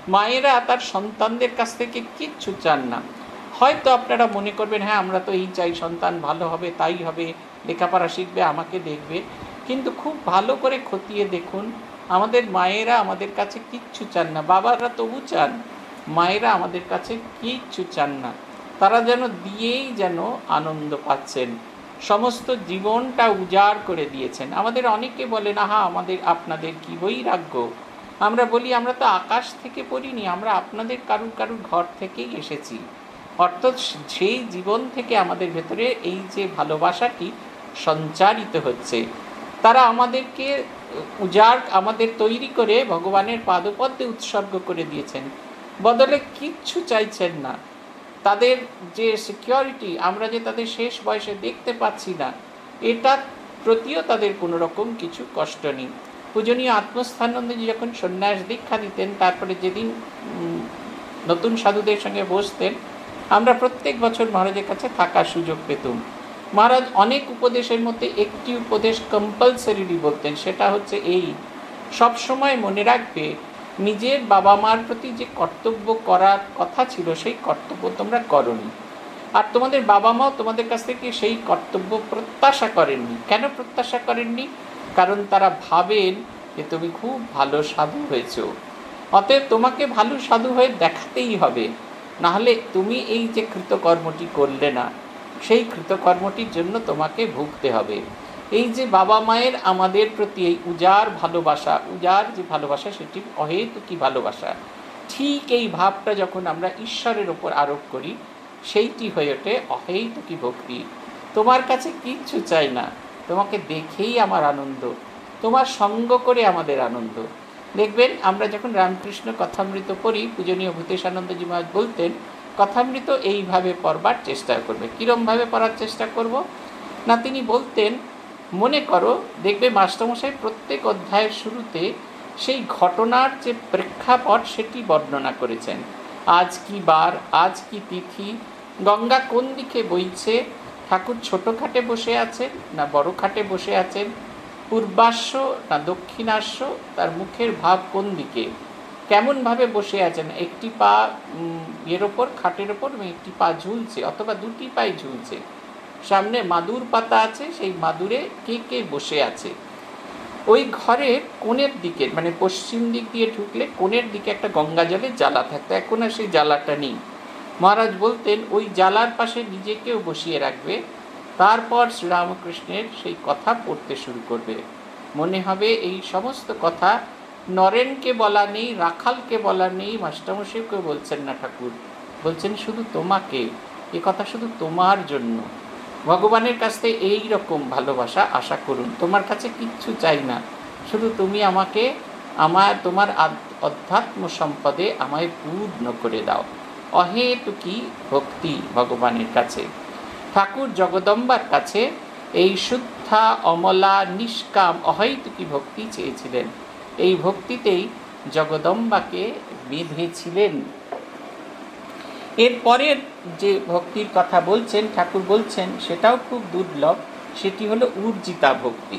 মায়েরা তার সন্তানদের কাছ থেকে কিচ্ছু চান না। হয়তো আপনারা মনে করবেন হ্যাঁ আমরা তো এই চাই সন্তান ভালো হবে, তাই হবে, লেখাপড়া শিখবে, আমাকে দেখবে, কিন্তু খুব ভালো করে খতিয়ে দেখুন আমাদের মায়েরা আমাদের কাছে কিচ্ছু চান না। বাবারা তবু চান, মায়েরা আমাদের কাছে কিচ্ছু চান না। তারা যেন দিয়েই যেন আনন্দ পাচ্ছেন, সমস্ত জীবনটা উজাড় করে দিয়েছেন। আমাদের অনেকে বলেন আহা আমাদের আপনাদের কি বৈরাগ্য। আমরা বলি আমরা তো আকাশ থেকে পড়িনি, আমরা আপনাদের কারুর কারুর ঘর থেকেই এসেছি। অর্থাৎ সেই জীবন থেকে আমাদের ভেতরে এই যে ভালোবাসাটি সঞ্চারিত হচ্ছে, তারা আমাদেরকে উজাড় আমাদের তৈরি করে ভগবানের পাদপদ্মে উৎসর্গ করে দিয়েছেন, বদলে কিচ্ছু চাইছেন না। তাদের যে সিকিউরিটি আমরা যে তাদের শেষ বয়সে দেখতে পাচ্ছি না, এটা প্রতিও তাদের কোনো রকম কিছু কষ্ট নেই। পূজনীয় আত্মস্থানন্দজি যখন সন্ন্যাস দীক্ষা দিতেন, তারপরে যেদিন নতুন সাধুদের সঙ্গে বসতেন, আমরা প্রত্যেক বছর মহারাজের কাছে থাকার সুযোগ পেতাম। মহারাজ অনেক উপদেশের মধ্যে একটি উপদেশ কম্পালসারিলি বলতেন, সেটা হচ্ছে এই, সব সময় মনে রাখবে নিজের বাবা মার প্রতি যে কর্তব্য করার কথা ছিল সেই কর্তব্য তোমরা করোনি, আর তোমাদের বাবা মাও তোমাদের কাছ থেকে সেই কর্তব্য প্রত্যাশা করেননি। কেন প্রত্যাশা করেননি? কারণ তারা ভাবেন যে তুমি খুব ভালো সাধু হয়েছ, অতএব তোমাকে ভালো সাধু হয়ে দেখাতেই হবে, নাহলে তুমি এই যে কৃতকর্মটি করলে না, সেই কৃতকর্মটির জন্য তোমাকে ভুগতে হবে। এই যে বাবা মায়ের আমাদের প্রতি এই উজাড় ভালোবাসা, উজাড় যে ভালোবাসা সেটি অহেতুকী ভালোবাসা, ঠিক এই ভাবটা যখন আমরা ঈশ্বরের ওপর আরোপ করি সেইটি হয়ে ওঠে অহেতুকী ভক্তি। তোমার কাছে কিচ্ছু চাই না, তোমাকে দেখেই আমার আনন্দ, তোমার সঙ্গ করে আমাদের আনন্দ। দেখবেন আমরা যখন রামকৃষ্ণ কথামৃত পড়ি, পূজনীয় ভূতেশানন্দজি মহারাজ বলতেন কথামৃত এইভাবে পড়বার চেষ্টা করবে। কীরমভাবে পড়ার চেষ্টা করব না, তিনি বলতেন মনে করো, দেখবে মাস্টারমশাই প্রত্যেক অধ্যায়ের শুরুতে সেই ঘটনার যে প্রেক্ষাপট সেটি বর্ণনা করেছেন। আজ কি বার, আজ কি তিথি, গঙ্গা কোন দিকে বইছে, ঠাকুর ছোট খাটে বসে আছেন না বড় খাটে বসে আছেন, পূর্বাশ্ব না দক্ষিণাশ্ব, তার মুখের ভাব কোন দিকে, কেমনভাবে বসে আছেন, একটি পা এর ওপর খাটের ওপর একটি পা ঝুলছে অথবা দুটি পায়ে ঝুলছে, সামনে মাদুর পাতা আছে, সেই মাদুরে কে কে বসে আছে। ওই ঘরের কোণের দিকে মানে পশ্চিম দিক দিয়ে ঢুকলে কোণের দিকে একটা গঙ্গা জলের জ্বালা থাকতো, এখন আর সেই জ্বালাটা নেই। মহারাজ বলতেন ওই জ্বালার পাশে নিজেকেও বসিয়ে রাখবে, তারপর শ্রীরামকৃষ্ণের সেই কথা পড়তে শুরু করবে। মনে হবে এই সমস্ত কথা নরেনকে বলা নেই, রাখালকে বলা নেই, মাস্টারমশাইকে বলছেন না ঠাকুর, বলছেন শুধু তোমাকে, এ কথা শুধু তোমার জন্য। ভগবানের কাছ থেকে এই রকম ভালোবাসা আশা করুন, তোমার কাছে কিচ্ছু চাই না, শুধু তুমি আমাকে আমার তোমার অধ্যাত্ম সম্পদে আমায় পূর্ণ করে দাও। অহেতুকী ভক্তি ভগবানের কাছে। ঠাকুর জগদম্বার কাছে এই শুদ্ধা অমলা নিষ্কাম অহেতুকী ভক্তি চেয়েছিলেন। এই ভক্তিতেই জগদম্বাকে বেঁধেছিলেন। এরপরের যে ভক্তির কথা বলছেন ঠাকুর বলছেন সেটাও খুব দুর্লভ, সেটি হলো উর্জিতা ভক্তি।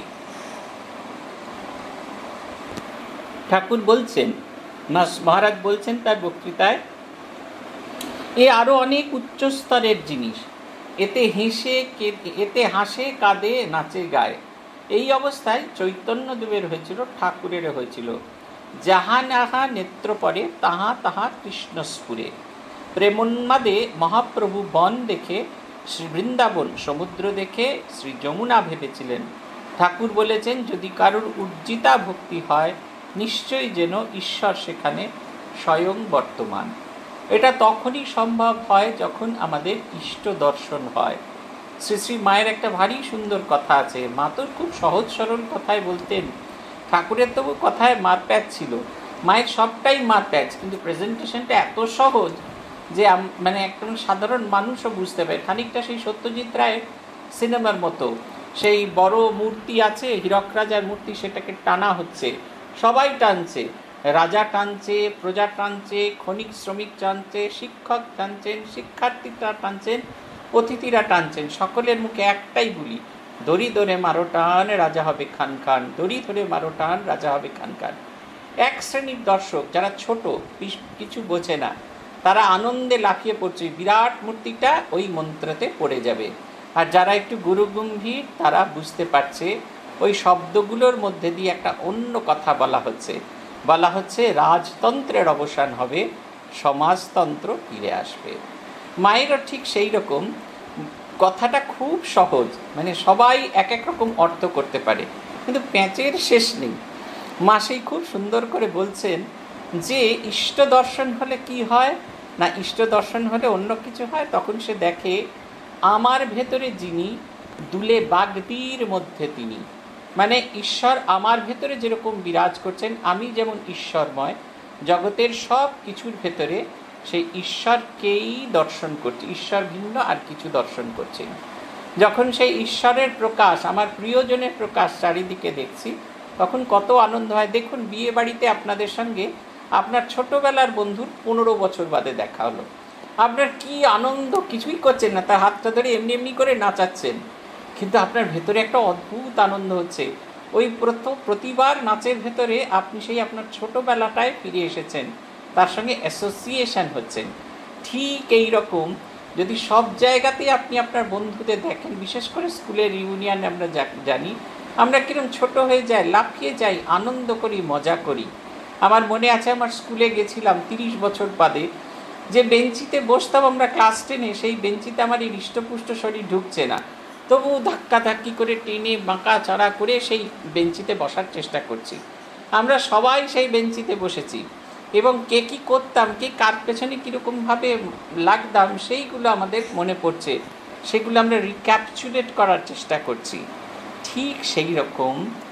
ঠাকুর বলছেন, মহারাজ বলছেন তার বক্তৃতায়, এ আরো অনেক উচ্চ স্তরের জিনিস, এতে হেসে এতে হাসে কাঁদে নাচে গায়। এই অবস্থায় চৈতন্যদেবের হয়েছিল, ঠাকুরের হয়েছিল। যাহা নাহা নেত্র পড়ে তাহা তাহা কৃষ্ণস্ফুরে। প্রেমোন্মাদে মহাপ্রভু বন দেখে, শ্রী বৃন্দাবন সমুদ্র দেখে শ্রী যমুনা ভেবেছিলেন। ঠাকুর বলেছেন যদি কারুর উর্জিতা ভক্তি হয় নিশ্চয়ই যেন ঈশ্বর সেখানে স্বয়ং বর্তমান। এটা তখনই সম্ভব হয় যখন আমাদের ইষ্ট দর্শন হয়। শ্রী শ্রী মায়ের একটা ভারী সুন্দর কথা আছে, মা তো খুব সহজ সরল কথায় বলতেন, ঠাকুরের তবু কথায় মারপ্যাচ ছিল, মায়ের সবটাই মারপ্যাচ, কিন্তু প্রেজেন্টেশনটা এত সহজ যে মানে একজন সাধারণ মানুষও বুঝতে পারে। খানিকটা সেই সত্যজিৎ রায়ের সিনেমার মতো, সেই বড় মূর্তি আছে হীরক রাজার মূর্তি, সেটাকে টানা হচ্ছে, সবাই টানছে, রাজা টানছে, প্রজা টানছে, খনিক শ্রমিক টানছে, শিক্ষক টানছেন, শিক্ষার্থীরা টানছেন, অতিথিরা টানছেন, সকলের মুখে একটাই বলি, দড়ি ধরে মারো টান রাজা হবে খান খান, দড়ি ধরে মারো টান রাজা হবে খান খান। এক শ্রেণীর দর্শক যারা ছোট, কিছু বোঝে না, তারা আনন্দে লাফিয়ে পড়ছে, বিরাট মূর্তিটা ওই মন্ত্রতে পড়ে যাবে। আর যারা একটু গুরুগম্ভীর তারা বুঝতে পারছে ওই শব্দগুলোর মধ্যে দিয়ে একটা অন্য কথা বলা হচ্ছে, বলা হচ্ছে রাজতন্ত্রের অবসান হবে, সমাজতন্ত্র ফিরে আসবে। মায়েরও ঠিক সেই রকম, কথাটা খুব সহজ, মানে সবাই এক এক রকম অর্থ করতে পারে, কিন্তু প্যাঁচের শেষ নেই। মা সেই খুব সুন্দর করে বলছেন যে ইষ্ট দর্শন হলে কি হয় না, ইষ্ট দর্শন হলে অন্য কিছু হয়। তখন সে দেখে আমার ভেতরে যিনি, দুলে বাগদির মধ্যে তিনি, মানে ঈশ্বর আমার ভেতরে যেরকম বিরাজ করছেন, আমি যেমন ঈশ্বরময়, জগতের সব কিছুর ভেতরে সেই ঈশ্বরকেই দর্শন করছি, ঈশ্বর ভিন্ন আর কিছু দর্শন করছি না। যখন সেই ঈশ্বরের প্রকাশ, আমার প্রিয়জনের প্রকাশ চারিদিকে দেখছি, তখন কত আনন্দ হয়। দেখুন, বিয়ে বাড়িতে আপনাদের সঙ্গে আপনার ছোটবেলার বন্ধুর পনেরো বছর বাদে দেখা হলো, আপনার কি আনন্দ, কিছুই করছেন না, তার হাতটা ধরে এমনি এমনি করে নাচাচ্ছেন, কিন্তু আপনার ভেতরে একটা অদ্ভুত আনন্দ হচ্ছে। ওই প্রথম প্রতিবার নাচের ভেতরে আপনি সেই আপনার ছোটোবেলাটায় ফিরে এসেছেন, তার সঙ্গে অ্যাসোসিয়েশন হচ্ছেন। ঠিক এই রকম যদি সব জায়গাতেই আপনি আপনার বন্ধুদের দেখেন, বিশেষ করে স্কুলের ইউনিয়ন আমরা জানি, আমরা কিরকম ছোট হয়ে যাই, লাফিয়ে যাই, আনন্দ করি, মজা করি। আমার মনে আছে, আমার স্কুলে গেছিলাম তিরিশ বছর বাদে, যে বেঞ্চিতে বসতাম আমরা ক্লাস টেনে, সেই বেঞ্চিতে আমার এই হৃষ্টপুষ্ট শরীর ঢুকছে না, তবু ধাক্কা ধাক্কি করে টেনে বাঁকা চাড়া করে সেই বেঞ্চিতে বসার চেষ্টা করছি। আমরা সবাই সেই বেঞ্চিতে বসেছি, এবং কে কী করতাম, কে কার পেছনে কীরকমভাবে লাগতাম, সেইগুলো আমাদের মনে পড়ছে, সেগুলো আমরা রিক্যাপচুলেট করার চেষ্টা করছি। ঠিক সেই রকম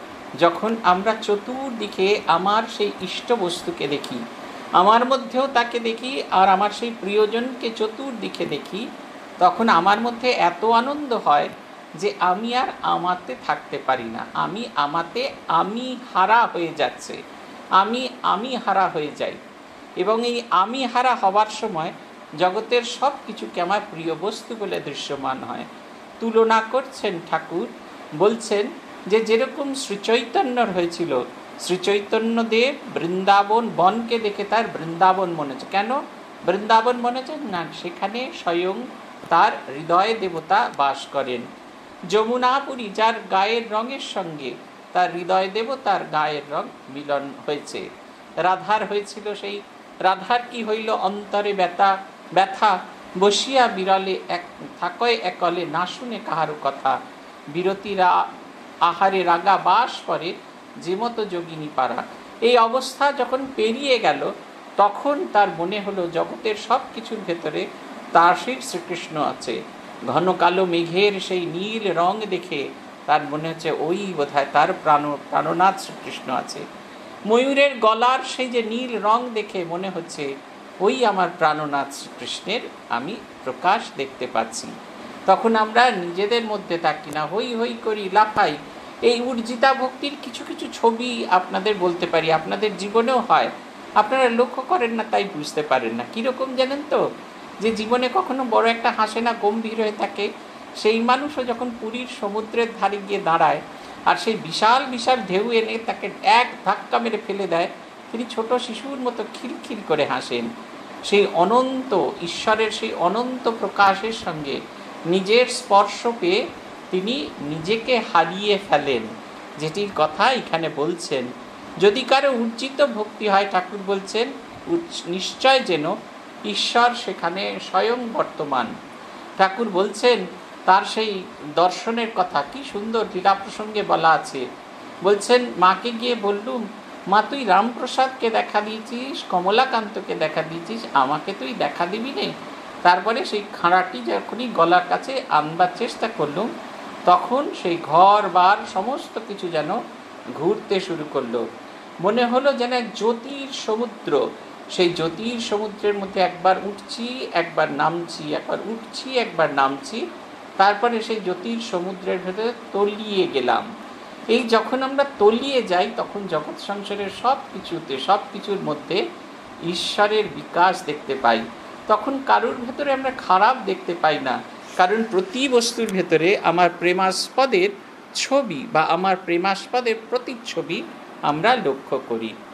যখন আমরা চতুর্দিকে আমার সেই ইষ্ট বস্তুকে দেখি, আমার মধ্যেও তাকে দেখি, আর আমার সেই প্রিয়জনকে চতুর্দিকে দেখি, তখন আমার মধ্যে এত আনন্দ হয় যে আমি আর আমাতে থাকতে পারি না। আমি আমাতে আমি হারা হয়ে যাচ্ছে, আমি আমি হারা হয়ে যাই। এবং এই আমি হারা হবার সময় জগতের সব কিছুকে আমার প্রিয় বস্তু বলে দৃশ্যমান হয়। তুলনা করছেন ঠাকুর, বলছেন যে যেরকম শ্রীচৈতন্যর হয়েছিল, শ্রীচৈতন্যদেব বৃন্দাবন বনকে দেখে তার বৃন্দাবন মনে হচ্ছে। কেন বৃন্দাবন মনে হচ্ছে না? সেখানে স্বয়ং তার হৃদয় দেবতা বাস করেন। যমুনাপুরী, যার গায়ের রঙের সঙ্গে তার হৃদয় দেবতার গায়ের রং মিলন হয়েছে। রাধার হয়েছিল সেই, রাধার কি হইল অন্তরে ব্যথা ব্যথা বসিয়া বিরলে এক থাকয় একলে, না শুনে কাহারও কথা, বিরতিরা আহারে রাগা বাস করে, যে মতো যোগিনী পারা। এই অবস্থা যখন পেরিয়ে গেল, তখন তার মনে হলো জগতের সব কিছুর ভেতরে তার সেই শ্রীকৃষ্ণ আছে। ঘন কালো মেঘের সেই নীল রং দেখে তার মনে হচ্ছে ওই বোধহয় তার প্রাণ প্রাণনাথ শ্রীকৃষ্ণ আছে। ময়ূরের গলার সেই যে নীল রং দেখে মনে হচ্ছে ওই আমার প্রাণনাথ শ্রীকৃষ্ণের আমি প্রকাশ দেখতে পাচ্ছি। তখন আমরা নিজেদের মধ্যে থাকি না, হই হই করি, লাফাই। এই উর্জিতা ভক্তির কিছু কিছু ছবি আপনাদের বলতে পারি, আপনাদের জীবনেও হয়, আপনারা লক্ষ্য করেন না তাই বুঝতে পারেন না। কীরকম জানেন তো, যে জীবনে কখনো বড় একটা হাসে না, গম্ভীর হয়ে থাকে, সেই মানুষও যখন পুরীর সমুদ্রের ধারে গিয়ে দাঁড়ায় আর সেই বিশাল বিশাল ঢেউ এনে তাকে এক ধাক্কা মেরে ফেলে দেয়, তিনি ছোট শিশুর মতো খিলখিল করে হাসেন। সেই অনন্ত ঈশ্বরের সেই অনন্ত প্রকাশের সঙ্গে নিজের স্পর্শ পেয়ে তিনি নিজেকে হারিয়ে ফেলেন, যেটির কথা এখানে বলছেন। যদি কারো উজ্জিত ভক্তি হয়, ঠাকুর বলছেন নিশ্চয় যেন ঈশ্বর সেখানে স্বয়ং বর্তমান। ঠাকুর বলছেন তার সেই দর্শনের কথা কি সুন্দর লীলা প্রসঙ্গে বলা আছে। বলছেন, মাকে গিয়ে বললুম, মা তুই রামপ্রসাদকে দেখা দিয়েছিস, কমলাকান্তকে দেখা দিয়েছিস, আমাকে তুই দেখা দিবি নে? তারপরে সেই খাঁড়াটি যখনই গলার কাছে আনবার চেষ্টা করলুম, তখন সেই ঘর বার সমস্ত কিছু যেন ঘুরতে শুরু করলো। মনে হলো যেন এক জ্যোতির সমুদ্র, সেই জ্যোতির সমুদ্রের মধ্যে একবার উঠছি একবার নামছি, একবার উঠছি একবার নামছি, তারপরে সেই জ্যোতির সমুদ্রের ভেতরে তলিয়ে গেলাম। এই যখন আমরা তলিয়ে যাই, তখন জগৎ সংসারের সব কিছুতে সব কিছুর মধ্যে ঈশ্বরের বিকাশ দেখতে পাই। তখন কারোর ভেতরে আমরা খারাপ দেখতে পাই না, কারণ প্রতি বস্তুর ভেতরে আমার প্রেমাস্পদের ছবি বা আমার প্রেমাস্পদের প্রতিচ্ছবি আমরা লক্ষ্য করি।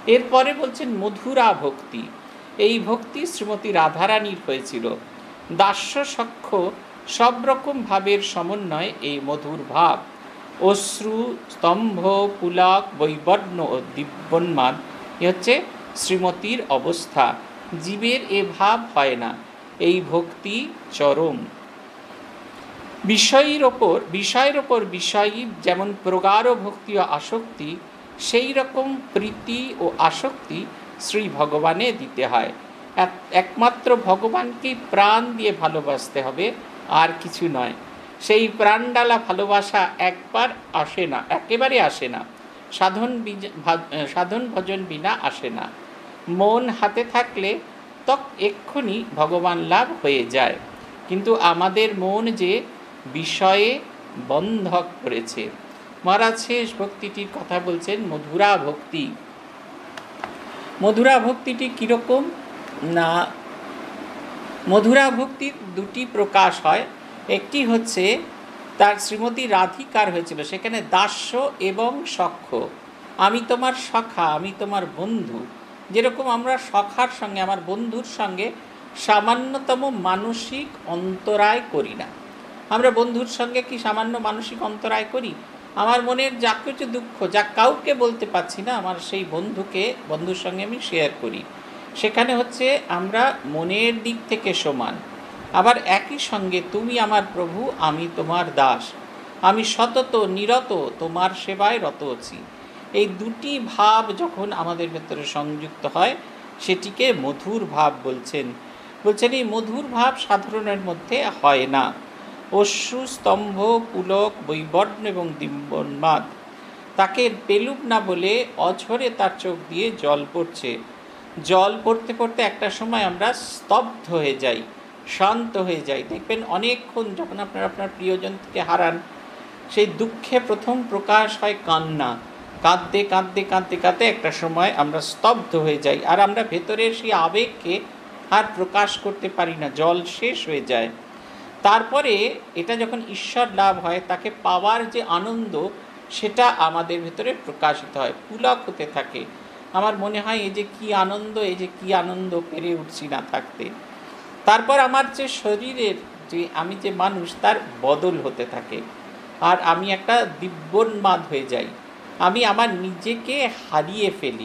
এরপরে বলছেন মধুরা ভক্তি। এই ভক্তি শ্রীমতী রাধারানীর হয়েছিল। দাস্য সখ্য সব রকম ভাবের সমন্বয় এই মধুর ভাব। অশ্রু, স্তম্ভ, পুলক, বৈবর্ণ ও দিব্যোন্মাদ এ হচ্ছে শ্রীমতীর অবস্থা। জীবের এ ভাব হয় না। এই ভক্তি চরম। বিষয়ের ওপর বিষয়ের ওপর বিষয়ী যেমন প্রগাঢ় ভক্তি ও আসক্তি, সেই রকম প্রীতি ও আসক্তি শ্রী ভগবানে দিতে হয়। একমাত্র ভগবানকেই প্রাণ দিয়ে ভালোবাসতে হবে, আর কিছু নয়। সেই প্রাণডালা ভালোবাসা একবার আসে না, একেবারে আসে না। সাধন সাধন ভজন বিনা আসে না। মন হাতে থাকলে তক এক্ষুনি ভগবান লাভ হয়ে যায়। কিন্তু আমাদের মন যে বিষয়ে বন্ধক করেছে। মহারাজ শেষ ভক্তিটির কথা বলছেন, মধুরা ভক্তি। মধুরা ভক্তিটি কীরকম না, মধুরা ভক্তির দুটি প্রকাশ হয়। একটি হচ্ছে তার শ্রীমতী রাধিকার হয়েছিল, সেখানে দাস্য এবং সখ্য। আমি তোমার সখা, আমি তোমার বন্ধু। যেরকম আমরা সখার সঙ্গে, আমার বন্ধুর সঙ্গে সামান্যতম মানসিক অন্তরায় করি না। আমরা বন্ধুর সঙ্গে কি সামান্য মানসিক অন্তরায় করি? আমার মনের যা কিছু দুঃখ, যা কাউকে বলতে পারছি না, আমার সেই বন্ধুকে বন্ধুর সঙ্গে আমি শেয়ার করি। সেখানে হচ্ছে আমরা মনের দিক থেকে সমান। আবার একই সঙ্গে তুমি আমার প্রভু, আমি তোমার দাস, আমি সতত নিরত তোমার সেবায় রত আছি। এই দুটি ভাব যখন আমাদের ভেতরে সংযুক্ত হয়, সেটিকে মধুর ভাব বলছেন। বলছেন এই মধুর ভাব সাধারণের মধ্যে হয় না। অশ্রু, স্তম্ভ, পুলক, বৈবর্ণ এবং দিব্যোন্মাদ তাকে পেলুক না বলে অঝরে তার চোখ দিয়ে জল পড়ছে। জল পড়তে পড়তে একটা সময় আমরা স্তব্ধ হয়ে যাই, শান্ত হয়ে যাই। দেখবেন অনেকক্ষণ যখন আপনারা আপনার প্রিয়জনকে হারান, সেই দুঃখে প্রথম প্রকাশ হয় কান্না। কাঁদতে কাঁদতে কাঁদতে কাঁদতে একটা সময় আমরা স্তব্ধ হয়ে যাই, আর আমরা ভেতরের সেই আবেগকে আর প্রকাশ করতে পারি না, জল শেষ হয়ে যায়। তারপরে এটা যখন ঈশ্বর লাভ হয়, তাকে পাওয়ার যে আনন্দ, সেটা আমাদের ভেতরে প্রকাশিত হয়, পুলক হতে থাকে। আমার মনে হয় এই যে কী আনন্দ, এই যে কী আনন্দ, পেরে উঠছি না থাকতে। তারপর আমার যে শরীরের যে আমি যে মানুষ, তার বদল হতে থাকে, আর আমি একটা দিব্যোন্মাদ হয়ে যাই। আমি আমার নিজেকে হারিয়ে ফেলি।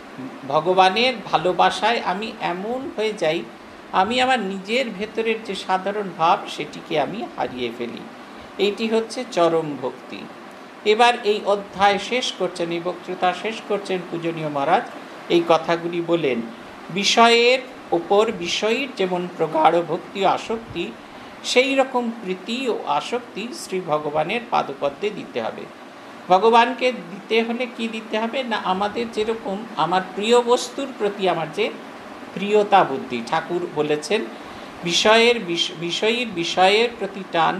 ভগবানের ভালোবাসায় আমি এমন হয়ে যাই, আমি আমার নিজের ভেতরের যে সাধারণ ভাব, সেটিকে আমি হারিয়ে ফেলি। এইটি হচ্ছে চরম ভক্তি। এবার এই অধ্যায় শেষ করছেন, এই বক্তৃতা শেষ করছেন পূজনীয় মহারাজ এই কথাগুলি বলেন, বিষয়ের ওপর বিষয়ের যেমন প্রগাঢ় ভক্তি ও আসক্তি, সেই রকম প্রীতি ও আসক্তি শ্রী ভগবানের পাদপদ্মে দিতে হবে। ভগবানকে দিতে হলে কি দিতে হবে না, আমাদের যেরকম আমার প্রিয় বস্তুর প্রতি আমার যে প্রিয়তা বুদ্ধি, ঠাকুর বলেছেন বিষয়ের বিষয়ের বিষয়ের প্রতি টান,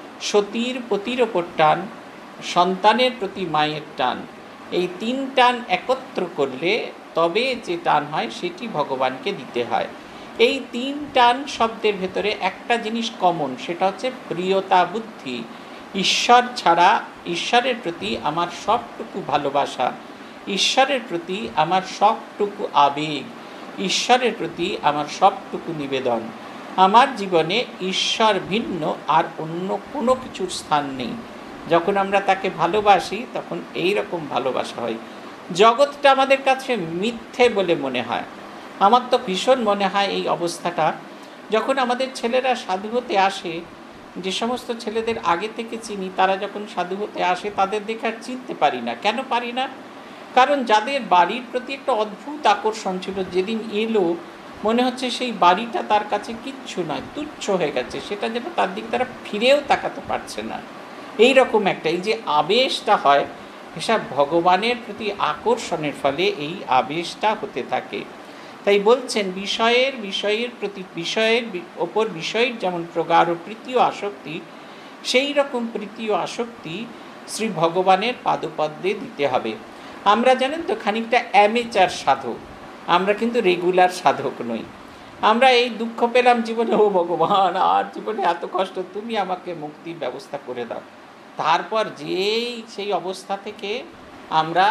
সতীর পতির ওপর টান, সন্তানের প্রতি মায়ের টান, এই তিন টান একত্র করলে তবে যে টান হয় সেটি ভগবানকে দিতে হয়। এই তিন টান শব্দের ভেতরে একটা জিনিস কমন, সেটা হচ্ছে প্রিয়তা বুদ্ধি। ঈশ্বর ছাড়া, ঈশ্বরের প্রতি আমার সবটুকু ভালোবাসা, ঈশ্বরের প্রতি আমার সবটুকু আবেগ, ঈশ্বরের প্রতি আমার সবটুকু নিবেদন। আমার জীবনে ঈশ্বর ভিন্ন আর অন্য কোনো কিছুর স্থান নেই। যখন আমরা তাকে ভালোবাসি, তখন এই রকম ভালোবাসা হয়। জগৎটা আমাদের কাছে মিথ্যে বলে মনে হয়। আমার তো ভীষণ মনে হয় এই অবস্থাটা, যখন আমাদের ছেলেরা সাধু হতে আসে, যে সমস্ত ছেলেদের আগে থেকে চিনি, তারা যখন সাধু হতে আসে, তাদের দেখে আর চিনতে পারি না। কেন পারি না? কারণ যাদের বাড়ির প্রতি একটা অদ্ভুত আকর্ষণ ছিল, যেদিন এলো মনে হচ্ছে সেই বাড়িটা তার কাছে কিচ্ছু নয়, তুচ্ছ হয়ে গেছে, সেটা যেন তার দিকে তারা ফিরেও তাকাতে পারছে না। এই রকম একটা এই যে আবেশটা হয়, এসব ভগবানের প্রতি আকর্ষণের ফলে এই আবেশটা হতে থাকে। তাই বলছেন বিষয়ের বিষয়ের প্রতি বিষয়ের ওপর বিষয়ের যেমন প্রগাঢ় প্রীতি ও আসক্তি, সেই রকম প্রীতি ও আসক্তি শ্রী ভগবানের পাদপদ্মে দিতে হবে। আমরা জানেন তো খানিকটা অ্যামেচার সাধক, আমরা কিন্তু রেগুলার সাধক নই। আমরা এই দুঃখ পেলাম জীবনে, ও ভগবান আর জীবনে এত কষ্ট, তুমি আমাকে মুক্তির ব্যবস্থা করে দাও। তারপর যেই সেই অবস্থা থেকে আমরা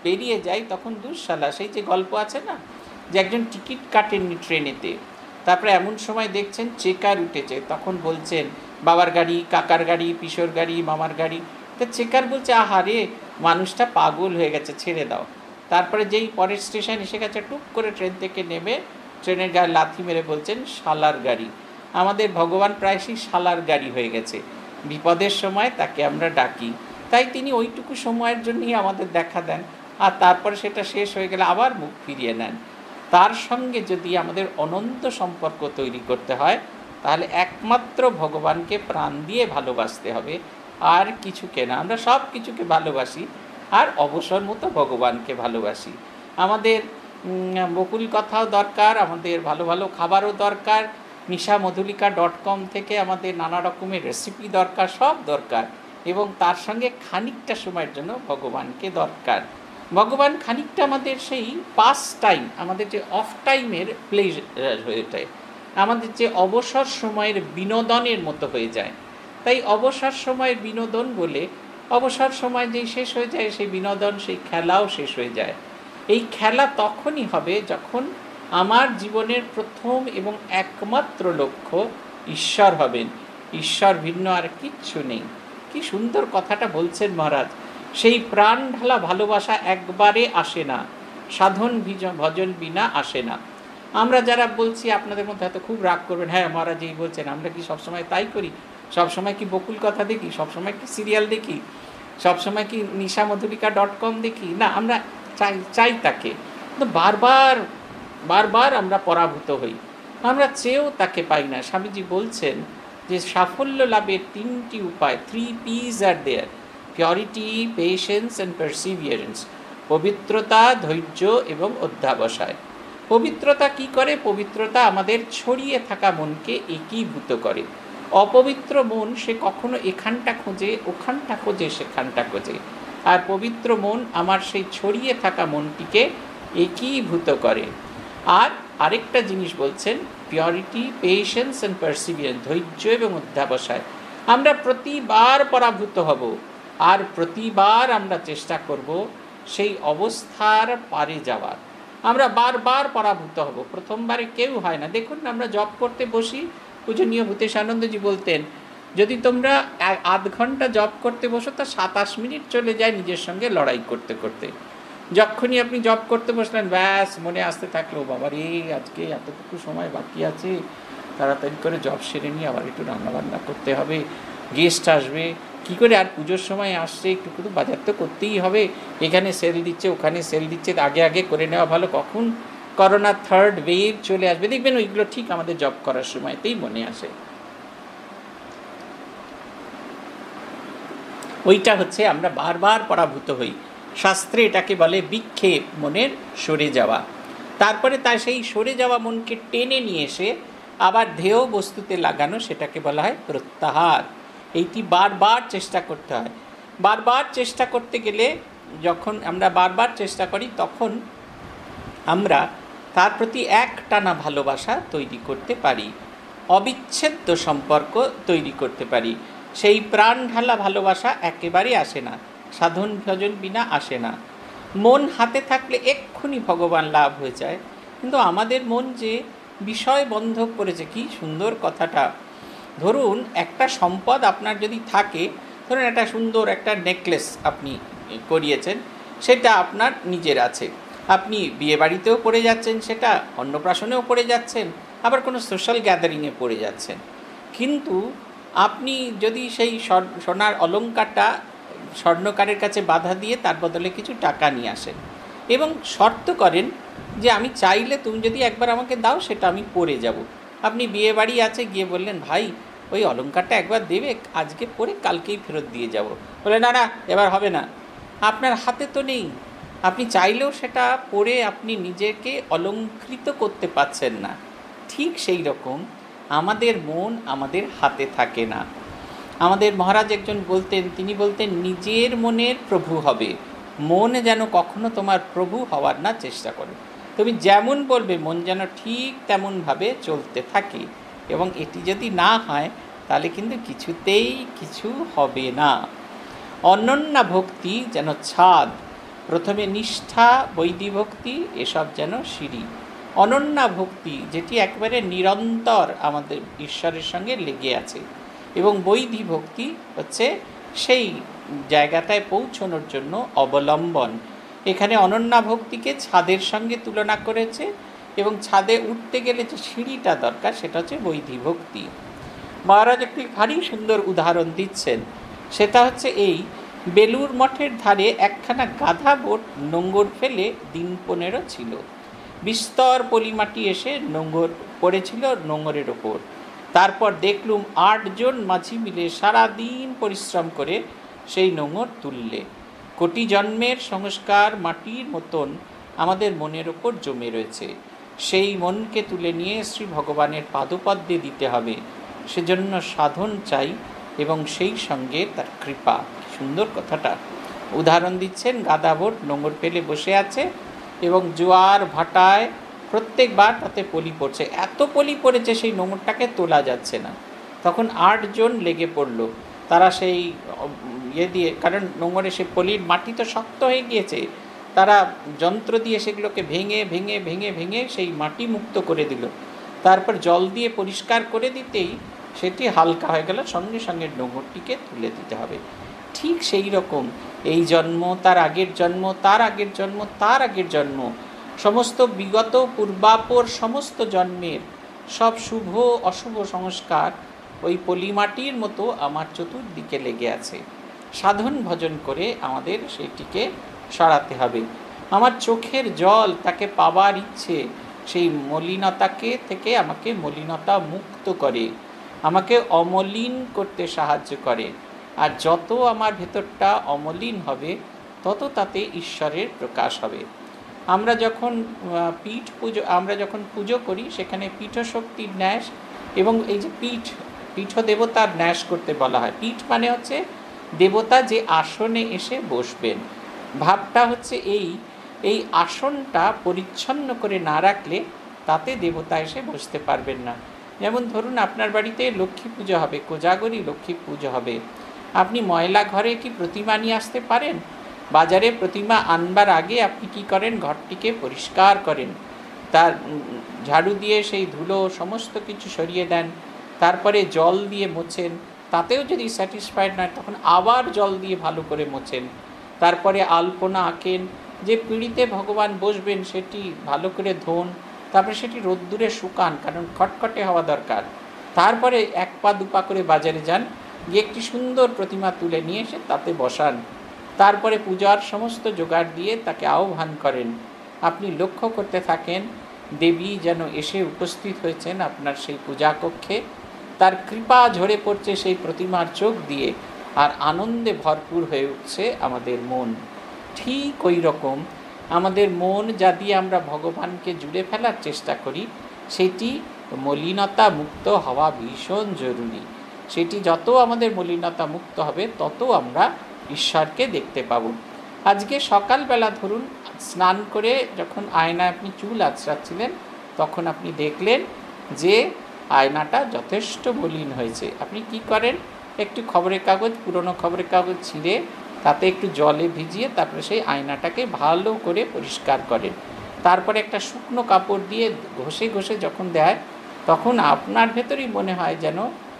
বেরিয়ে যাই তখন দুঃশালা, সেই যে গল্প আছে না যে একজন টিকিট কাটেননি ট্রেনেতে, তারপরে এমন সময় দেখছেন চেকার উঠেছে, তখন বলছেন বাবার গাড়ি, কাকার গাড়ি, পিসোর গাড়ি, মামার গাড়ি। তো চেকার বলছে আহারে মানুষটা পাগল হয়ে গেছে, ছেড়ে দাও। তারপরে যেই পরের স্টেশন এসে গেছে টুক করে ট্রেন থেকে নেমে ট্রেনের গায়ে লাথি মেরে বলছেন শালার গাড়ি। আমাদের ভগবান প্রায়শই শালার গাড়ি হয়ে গেছে, বিপদের সময় তাকে আমরা ডাকি, তাই তিনি ওইটুকু সময়ের জন্যই আমাদের দেখা দেন, আর তারপরে সেটা শেষ হয়ে গেলে আবার মুখ ফিরিয়ে নেন। তার সঙ্গে যদি আমাদের অনন্ত সম্পর্ক তৈরি করতে হয় তাহলে একমাত্র ভগবানকে প্রাণ দিয়ে ভালোবাসতে হবে, আর কিছুকে না। আমরা সব কিছুকে ভালোবাসি আর অবসর মতো ভগবানকে ভালোবাসি। আমাদের বকুল কথাও দরকার, আমাদের ভালো ভালো খাবারও দরকার, নিশা মধুলিকা ডট কম থেকে আমাদের নানা রকমের রেসিপি দরকার, সব দরকার, এবং তার সঙ্গে খানিকটা সময়ের জন্য ভগবানকে দরকার। ভগবান খানিকটা আমাদের সেই পাস টাইম, আমাদের যে অফ টাইমের প্লেজার হয়ে যায়, আমাদের যে অবসর সময়ের বিনোদনের মতো হয়ে যায়। তাই অবসর সময়ের বিনোদন বলে অবসর সময় যেই শেষ হয়ে যায় সেই বিনোদন, সেই খেলাও শেষ হয়ে যায়। এই খেলা তখনই হবে যখন আমার জীবনের প্রথম এবং একমাত্র লক্ষ্য ঈশ্বর হবেন, ঈশ্বর ভিন্ন আর কিচ্ছু নেই। কি সুন্দর কথাটা বলছেন মহারাজ, সেই প্রাণ ঢালা ভালোবাসা একবারে আসে না, সাধন ভজন বিনা আসে না। আমরা যারা বলছি আপনাদের মধ্যে হয়তো খুব রাগ করবেন, হ্যাঁ মহারাজ এই বলছেন, আমরা কি সবসময় তাই করি? সবসময় কি বকুল কথা দেখি? সবসময় কি সিরিয়াল দেখি? সবসময় কি নিশা মধুলিকা ডট কম দেখি? না, আমরা চাই চাই তাকে, কিন্তু বারবার বারবার আমরা পরাভূত হই, আমরা চেয়েও তাকে পাই না। স্বামীজি বলছেন যে সাফল্য লাভের তিনটি উপায়, three P's are there, purity, patience and perseverance. পবিত্রতা, ধৈর্য এবং অধ্যাবসায়। পবিত্রতা কি করে? পবিত্রতা আমাদের ছড়িয়ে থাকা মনকে একীভূত করে। অপবিত্র মন সে কখনো এখানটা খোঁজে, ওখানটা খোঁজে, সেখানটা খোঁজে। আর পবিত্র মন আমার সেই ছড়িয়ে থাকা মনটিকে একীভূত করে। আর আরেকটা জিনিস বলছেন পিওরিটি, পেশেন্স অ্যান্ড পারসিভিয়ারেন্স, ধৈর্য এবং অধ্যাবসায়। আমরা প্রতিবার পরাভূত হব আর প্রতিবার আমরা চেষ্টা করব সেই অবস্থার পারে যাওয়ার। আমরা বারবার পরাভূত হব, প্রথমবারে কেউ হয় না। দেখুন না, আমরা জব করতে বসি, পূজনীয় ভূতেশানন্দজি বলতেন যদি তোমরা আধ ঘন্টা জব করতে বসো তা সাতাশ মিনিট চলে যায় নিজের সঙ্গে লড়াই করতে করতে। যখনই আপনি জব করতে বসলেন ব্যাস মনে আসতে থাকলো বাবা রে আজকে এতটুকু সময় বাকি আছে, তাড়াতাড়ি করে জব সেরে নিয়ে আবার একটু রান্নাবান্না করতে হবে, গেস্ট আসবে, কী করে আর পুজোর সময় আসছে একটু একটু বাজার তো করতেই হবে, এখানে সেল দিচ্ছে ওখানে সেল দিচ্ছে, আগে আগে করে নেওয়া ভালো, কখন করোনা থার্ড ওয়েভ চলে আসবে। দেখবেন ওইগুলো ঠিক আমাদের জব করার সময়তেই মনে আসে। ওইটা হচ্ছে আমরা বারবার পরাভূত হই। শাস্ত্রে এটাকে বলে বিক্ষেপ, মনের সরে যাওয়া। তারপরে তার সেই সরে যাওয়া মনকে টেনে নিয়ে এসে আবার ধেয় বস্তুতে লাগানো, সেটাকে বলা হয় প্রত্যাহার। এইটি বারবার চেষ্টা করতে হয়। বারবার চেষ্টা করতে গেলে যখন আমরা বারবার চেষ্টা করি তখন আমরা তার প্রতি এক টানা ভালোবাসা তৈরি করতে পারি, অবিচ্ছেদ্য সম্পর্ক তৈরি করতে পারি। সেই প্রাণ ঢালা ভালোবাসা একেবারে আসে না, সাধন ভজন বিনা আসে না। মন হাতে থাকলে এক্ষুনি ভগবান লাভ হয়ে যায়, কিন্তু আমাদের মন যে বিষয় বন্ধক করেছে। কি সুন্দর কথাটা! ধরুন একটা সম্পদ আপনার যদি থাকে, ধরুন একটা সুন্দর একটা নেকলেস আপনি করিয়েছেন, সেটা আপনার নিজের আছে, আপনি বিয়েবাড়িতেও পরে যাচ্ছেন, সেটা অন্নপ্রাশনেও পরে যাচ্ছেন, আবার কোনো সোশ্যাল গ্যাদারিংয়ে পরে যাচ্ছেন। কিন্তু আপনি যদি সেই সোনার অলংকারটা স্বর্ণকারের কাছে বাধা দিয়ে তার বদলে কিছু টাকা নিয়ে আসেন এবং শর্ত করেন যে আমি চাইলে তুমি যদি একবার আমাকে দাও সেটা আমি পরে যাব। আপনি বিয়ে বাড়ি আছে, গিয়ে বললেন ভাই ওই অলংকারটা একবার দেবে, আজকে পরে কালকেই ফেরত দিয়ে যাব। বলে না না এবার হবে না, আপনার হাতে তো নেই, আপনি চাইলেও সেটা পরে আপনি নিজেকে অলংকৃত করতে পারছেন না। ঠিক সেই রকম আমাদের মন আমাদের হাতে থাকে না। আমাদের মহারাজ একজন বলতেন, তিনি বলতেন নিজের মনের প্রভু হবে, মন যেন কখনো তোমার প্রভু হওয়ার না চেষ্টা করে। তুমি যেমন বলবে মন যেন ঠিক তেমনভাবে চলতে থাকে, এবং এটি যদি না হয় তাহলে কিন্তু কিছুতেই কিছু হবে না। অনন্যা ভক্তি যেন ছাদ, প্রথমে নিষ্ঠা, বৈদিভক্তি এসব যেন সিঁড়ি। অনন্যা ভক্তি, যেটি একবারে নিরন্তর আমাদের ঈশ্বরের সঙ্গে লেগে আছে, এবং বৈধি ভক্তি হচ্ছে সেই জায়গাটায় পৌঁছানোর জন্য অবলম্বন। এখানে অনন্যা ভক্তিকে ছাদের সঙ্গে তুলনা করেছে, এবং ছাদে উঠতে গেলে যে সিঁড়িটা দরকার সেটা হচ্ছে বৈধি ভক্তি। মহারাজ একটি ভারী সুন্দর উদাহরণ দিচ্ছেন, সেটা হচ্ছে এই, বেলুর মঠের ধারে একখানা গাধা বোট নোঙর ফেলে দিন পনেরো ছিল। বিস্তর পলিমাটি এসে নোঙর পড়েছিল নোঙরের ওপর। তারপর দেখলুম আটজন মাঝি মিলে সারাদিন পরিশ্রম করে সেই নোঙর তুললে। কোটি জন্মের সংস্কার মাটির মতন আমাদের মনের ওপর জমে রয়েছে। সেই মনকে তুলে নিয়ে শ্রী ভগবানের পাদপদ্মে দিতে হবে। সেজন্য সাধন চাই এবং সেই সঙ্গে তার কৃপা। সুন্দর কথাটা উদাহরণ দিচ্ছেন। গাধা বোট নোঙর ফেলে বসে আছে এবং জোয়ার ভাটায় প্রত্যেকবার তাতে পলি পড়ছে, এত পলি পড়েছে সেই নোঙরটাকে তোলা যাচ্ছে না। তখন আটজন লেগে পড়লো, তারা সেই ইয়ে দিয়ে, কারণ নোঙরে সে পলির মাটি তো শক্ত হয়ে গিয়েছে, তারা যন্ত্র দিয়ে সেগুলোকে ভেঙে ভেঙে ভেঙে ভেঙে সেই মাটি মুক্ত করে দিল। তারপর জল দিয়ে পরিষ্কার করে দিতেই সেটি হালকা হয়ে গেল, সঙ্গে সঙ্গে নোঙরটিকে তুলে দিতে হবে। ঠিক সেই রকম এই জন্ম, তার আগের জন্ম, তার আগের জন্ম, তার আগের জন্ম, সমস্ত বিগত পূর্বাপর সমস্ত জন্মের সব শুভ অশুভ সংস্কার ওই পলিমাটির মতো আমার চতুর্দিকে লেগে আছে। সাধন ভজন করে আমাদের সেটিকে সরাতে হবে। আমার চোখের জল, তাকে পাবার ইচ্ছে, সেই মলিনতাকে থেকে আমাকে মলিনতা মুক্ত করে, আমাকে অমলিন করতে সাহায্য করে। আর যত আমার ভেতরটা অমলিন হবে তত তাতে ঈশ্বরের প্রকাশ হবে। আমরা যখন পীঠ পুজো আমরা যখন পুজো করি সেখানে পীঠশক্তির ন্যাস এবং এই যে পীঠ পীঠ দেবতার ন্যাস করতে বলা হয়। পীঠ মানে হচ্ছে দেবতা যে আসনে এসে বসবেন। ভাবটা হচ্ছে এই এই আসনটা পরিচ্ছন্ন করে না রাখলে তাতে দেবতা এসে বসতে পারবেন না। যেমন ধরুন আপনার বাড়িতে লক্ষ্মী পুজো হবে, কোজাগরী লক্ষ্মী পুজো হবে, আপনি ময়লা ঘরে কি প্রতিমা নিয়ে আসতে পারেন? বাজারে প্রতিমা আনবার আগে আপনি কি করেন? ঘরটিকে পরিষ্কার করেন, তার ঝাড়ু দিয়ে সেই ধুলো সমস্ত কিছু সরিয়ে দেন, তারপরে জল দিয়ে মোছেন। তাতেও যদি স্যাটিসফাইড নয় তখন আবার জল দিয়ে ভালো করে মোছেন। তারপরে আলপনা আঁকেন, যে পিঁড়িতে ভগবান বসবেন সেটি ভালো করে ধোন, তারপরে সেটি রোদ্দুরে শুকান, কারণ খটখটে হওয়া দরকার। তারপরে এক পা দুপা করে বাজারে যান, গিয়ে একটি সুন্দর প্রতিমা তুলে নিয়ে এসে তাতে বসান। তারপরে পূজার সমস্ত জোগাড় দিয়ে তাকে আহ্বান করেন। আপনি লক্ষ্য করতে থাকেন দেবী যেন এসে উপস্থিত হয়েছেন আপনার সেই পূজা কক্ষে, তার কৃপা ঝরে পড়ছে সেই প্রতিমার চোখ দিয়ে, আর আনন্দে ভরপুর হয়ে উঠছে আমাদের মন। ঠিক ওই রকম আমাদের মন যা দিয়ে আমরা ভগবানকে জুড়ে ফেলার চেষ্টা করি, সেটি মলিনতা মুক্ত হওয়া ভীষণ জরুরি। সেটি যত আমাদের মলিনতা মুক্ত হবে তত আমরা ঈশ্বরকে দেখতে পাব। আজকে সকালবেলা ধরুন স্নান করে যখন আয়নায় আপনি চুল আঁচড়াচ্ছিলেন তখন আপনি দেখলেন যে আয়নাটা যথেষ্ট মলিন হয়েছে। আপনি কি করেন? একটু খবরের কাগজ, পুরনো খবরের কাগজ ছিঁড়ে তাতে একটু জলে ভিজিয়ে তারপরে সেই আয়নাটাকে ভালো করে পরিষ্কার করেন। তারপরে একটা শুকনো কাপড় দিয়ে ঘষে ঘষে যখন দেয় তখন আপনার ভেতরেই মনে হয় যেন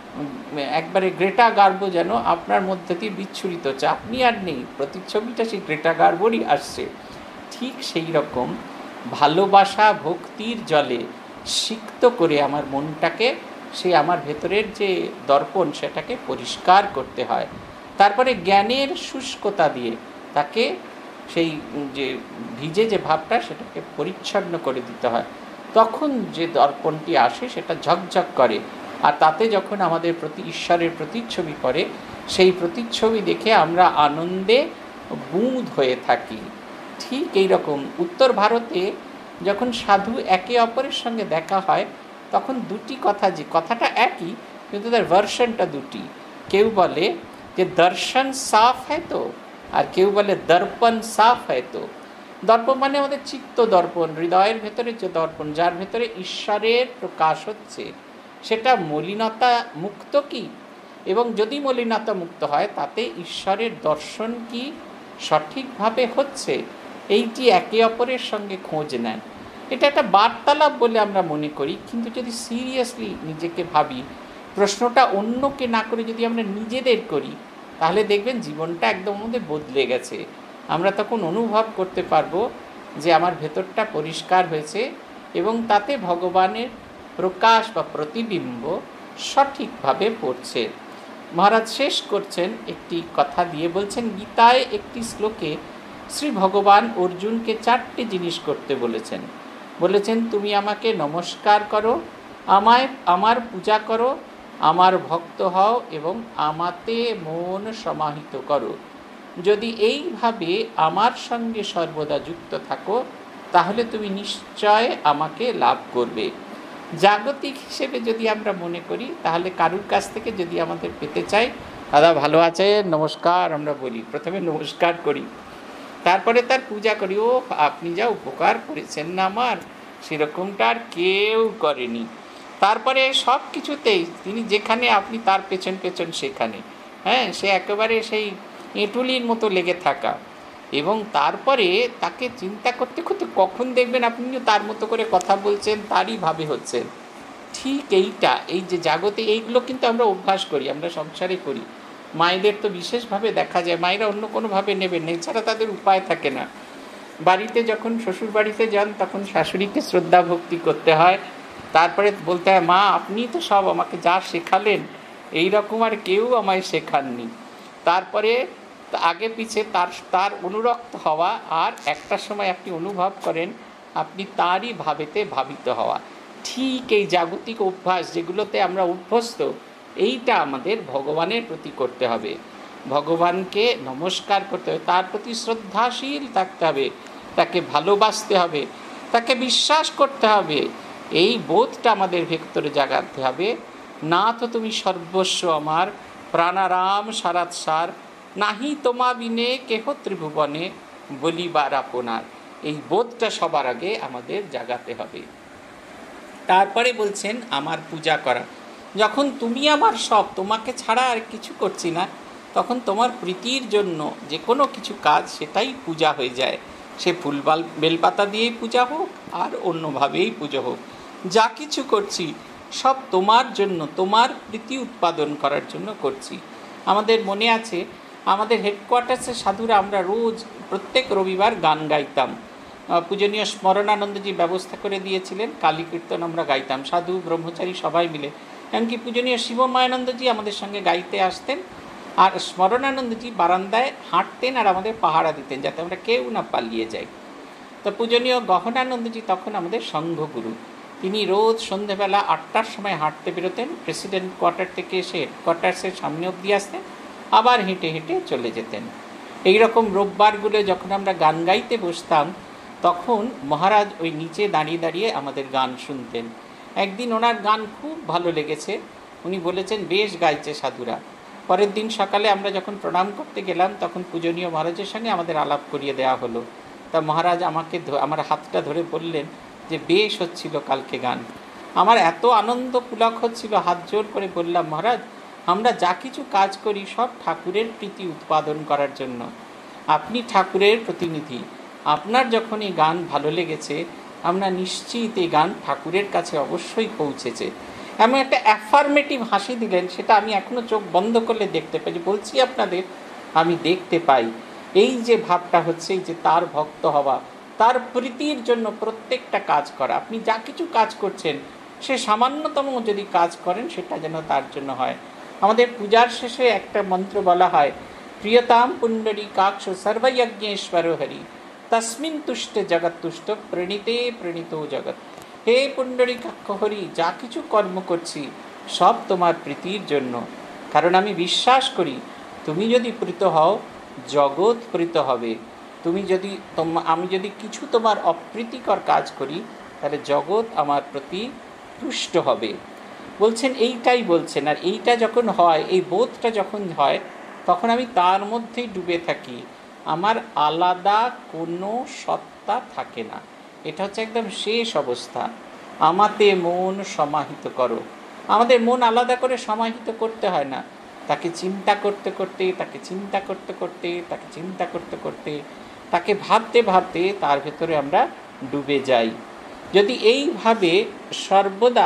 একবারে গ্রেটা গার্বো যেন আপনার মধ্যে দিয়ে বিচ্ছুরিত হচ্ছে, আপনি আর নেই, প্রতিচ্ছবিটা সেই গ্রেটা গার্বোরই আসছে। ঠিক সেই রকম ভালোবাসা ভক্তির জলে সিক্ত করে আমার মনটাকে, সে আমার ভেতরের যে দর্পণ সেটাকে পরিষ্কার করতে হয়। তারপরে জ্ঞানের শুষ্কতা দিয়ে তাকে সেই যে ভিজে যে ভাবটা সেটাকে পরিচ্ছন্ন করে দিতে হয়। তখন যে দর্পণটি আসে সেটা ঝকঝক করে, আর তাতে যখন আমাদের প্রতি ঈশ্বরের প্রতিচ্ছবি পড়ে সেই প্রতিচ্ছবি দেখে আমরা আনন্দে বুঁদ হয়ে থাকি। ঠিক এই রকম উত্তর ভারতে যখন সাধু একে অপরের সঙ্গে দেখা হয় তখন দুটি কথা, যে কথাটা একই কিন্তু তার ভার্সনটা দুটি। কেউ বলে যে দর্শন সাফ হয় তো, আর কেউ বলে দর্পণ সাফ হয় তো। দর্পণ মানে আমাদের চিত্ত দর্পণ, হৃদয়ের ভেতরে যে দর্পণ, যার ভেতরে ঈশ্বরের প্রকাশ হচ্ছে, সেটা মলিনতা মুক্ত কি? এবং যদি মলিনতা মুক্ত হয় তাতে ঈশ্বরের দর্শন কি সঠিকভাবে হচ্ছে, এইটি একে অপরের সঙ্গে খোঁজ নেন। এটা একটা বার্তালাপ বলে আমরা মনে করি, কিন্তু যদি সিরিয়াসলি নিজেকে ভাবি, প্রশ্নটা অন্যকে না করে যদি আমরা নিজেদের করি, তাহলে দেখবেন জীবনটা একদম আমাদের বদলে গেছে। আমরা তখন অনুভব করতে পারবো যে আমার ভেতরটা পরিষ্কার হয়েছে এবং তাতে ভগবানের প্রকাশ বা প্রতিবিম্ব সঠিকভাবে পড়ছে। মহারাজ শেষ করছেন একটি কথা দিয়ে, বলছেন গীতায় একটি শ্লোকে শ্রী ভগবান অর্জুনকে চারটি জিনিস করতে বলেছেন। বলেছেন, তুমি আমাকে নমস্কার করো, আমায় আমার পূজা করো, আমার ভক্ত হও এবং আমাতে মন সমাহিত করো। যদি এইভাবে আমার সঙ্গে সর্বদা যুক্ত থাকো, তাহলে তুমি নিশ্চয় আমাকে লাভ করবে। জাগতিক হিসেবে যদি আমরা মনে করি, তাহলে কারুর কাছ থেকে যদি আমাদের পেতে চাই, দাদা ভালো আছে, নমস্কার আমরা বলি, প্রথমে নমস্কার করি, তারপরে তার পূজা করি। ও আপনি যা উপকার করেছেন না আমার, সেরকমটা আর কেউ করেনি। তারপরে সব কিছুতেই তিনি যেখানে, আপনি তার পেছন পেছন সেখানে, হ্যাঁ, সে একেবারে সেই এঁটুলির মতো লেগে থাকা। এবং তারপরে তাকে চিন্তা করতে করতে কখন দেখবেন আপনিও তার মতো করে কথা বলছেন, তারই ভাবে হচ্ছেন। ঠিক এইটা, এই যে জাগতে, এইগুলো কিন্তু আমরা অভ্যাস করি, আমরা সংসারে করি। মায়েদের তো বিশেষভাবে দেখা যায়, মায়েরা অন্য কোনোভাবে নেবেন না, এছাড়া তাদের উপায় থাকে না। বাড়িতে যখন শ্বশুর বাড়িতে যান, তখন শাশুড়িকে শ্রদ্ধা ভক্তি করতে হয়, তারপরে বলতে হয়, মা আপনি তো সব আমাকে যা শেখালেন, এই রকম আর কেউ আমায় শেখাননি। তারপরে আগে পিছে তার তার অনুরক্ত হওয়া, আর একটা সময় আপনি অনুভব করেন আপনি তারই ভাবেতে ভাবিত হওয়া। ঠিক এই জাগতিক অভ্যাস যেগুলোতে আমরা অভ্যস্ত, এইটা আমাদের ভগবানের প্রতি করতে হবে। ভগবানকে নমস্কার করতে হবে, তার প্রতি শ্রদ্ধাশীল থাকতে হবে, তাকে ভালোবাসতে হবে, তাকে বিশ্বাস করতে হবে। এই বোধটা আমাদের ভেতরে জাগাতে হবে। না তো তুমি সর্বস্ব আমার, প্রাণারাম সারাৎ সার, নাহি তোমা বিনে কেহ ত্রিভুবনে, বলিবার আপনার। এই বোধটা সবার আগে আমাদের জাগাতে হবে। তারপরে বলছেন আমার পূজা করা। যখন তুমি আমার সব, তোমাকে ছাড়া আর কিছু করছি না, তখন তোমার প্রীতির জন্য যে কোনো কিছু কাজ, সেটাই পূজা হয়ে যায়। সে ফুল বেলপাতা দিয়েই পূজা হোক আর অন্যভাবেই পুজো হোক, যা কিছু করছি সব তোমার জন্য, তোমার প্রীতি উৎপাদন করার জন্য করছি। আমাদের মনে আছে, আমাদের হেডকোয়ার্টার্সের সাধুরা আমরা রোজ প্রত্যেক রবিবার গান গাইতাম। পূজনীয় স্মরণানন্দজি ব্যবস্থা করে দিয়েছিলেন, কালী কীর্তন আমরা গাইতাম, সাধু ব্রহ্মচারী সবাই মিলে। এমনকি পূজনীয় শিবমায়ানন্দজি আমাদের সঙ্গে গাইতে আসতেন, আর স্মরণানন্দজি বারান্দায় হাঁটতেন আর আমাদের পাহারা দিতেন, যাতে আমরা কেউ না পালিয়ে যাই। তো পূজনীয় গহনানন্দজি তখন আমাদের সংঘগুরু। তিনি রোজ সন্ধেবেলা আটটার সময় হাঁটতে বেরোতেন, প্রেসিডেন্ট কোয়ার্টার থেকে এসে হেডকোয়ার্টার্সের সামনে অবধি আসতেন, আবার হেঁটে হেঁটে চলে যেতেন। এইরকম রোববারগুলো যখন আমরা গান গাইতে বসতাম, তখন মহারাজ ওই নিচে দাঁড়িয়ে দাঁড়িয়ে আমাদের গান শুনতেন। একদিন ওনার গান খুব ভালো লেগেছে, উনি বলেছেন বেশ গাইছে সাধুরা। পরের দিন সকালে আমরা যখন প্রণাম করতে গেলাম, তখন পূজনীয় মহারাজের সঙ্গে আমাদের আলাপ করিয়ে দেওয়া হলো। তা মহারাজ আমাকে আমার হাতটা ধরে বললেন যে বেশ হচ্ছিল কালকে গান। আমার এত আনন্দ পুলক হচ্ছিল, হাত জোর করে বললাম, মহারাজ আমরা যা কিছু কাজ করি সব ঠাকুরের প্রীতি উৎপাদন করার জন্য। আপনি ঠাকুরের প্রতিনিধি, আপনার যখন এই গান ভালো লেগেছে, আমরা নিশ্চিত এই গান ঠাকুরের কাছে অবশ্যই পৌঁছেছে। এমন একটা অ্যাফার্মেটিভ হাসি দিলেন, সেটা আমি এখনও চোখ বন্ধ করলে দেখতে পাই। বলছি আপনাদের, আমি দেখতে পাই এই যে ভাবটা হচ্ছে, এই যে তার ভক্ত হওয়া, তার প্রীতির জন্য প্রত্যেকটা কাজ করা। আপনি যা কিছু কাজ করছেন, সে সামান্যতম যদি কাজ করেন, সেটা যেন তার জন্য হয়। আমাদের পূজার শেষে একটা মন্ত্র বলা হয়, প্রিয়তাম পুণ্ডরী কাক্ষ সর্বযজ্ঞেশ্বর হরি, তস্মিন তুষ্ট জগৎ তুষ্ট, প্রণীতে প্রণীত জগৎ। হে পুণ্ডরী কাক্ষ হরি, যা কিছু কর্ম করছি সব তোমার প্রীতির জন্য, কারণ আমি বিশ্বাস করি তুমি যদি প্রীত হও, জগৎ প্রীত হবে। তুমি যদি আমি যদি কিছু তোমার অপ্রীতিকর কাজ করি, তাহলে জগৎ আমার প্রতি তুষ্ট হবে। বলছেন এইটাই বলছেন। আর এইটা যখন হয়, এই বোধটা যখন হয়, তখন আমি তার মধ্যেই ডুবে থাকি, আমার আলাদা কোনো সত্তা থাকে না। এটা হচ্ছে একদম শেষ অবস্থা। আমাতে মন সমাহিত করো। আমাদের মন আলাদা করে সমাহিত করতে হয় না, তাকে চিন্তা করতে করতে তাকে চিন্তা করতে করতে তাকে চিন্তা করতে করতে তাকে ভাবতে ভাবতে তার ভেতরে আমরা ডুবে যাই। যদি এইভাবে সর্বদা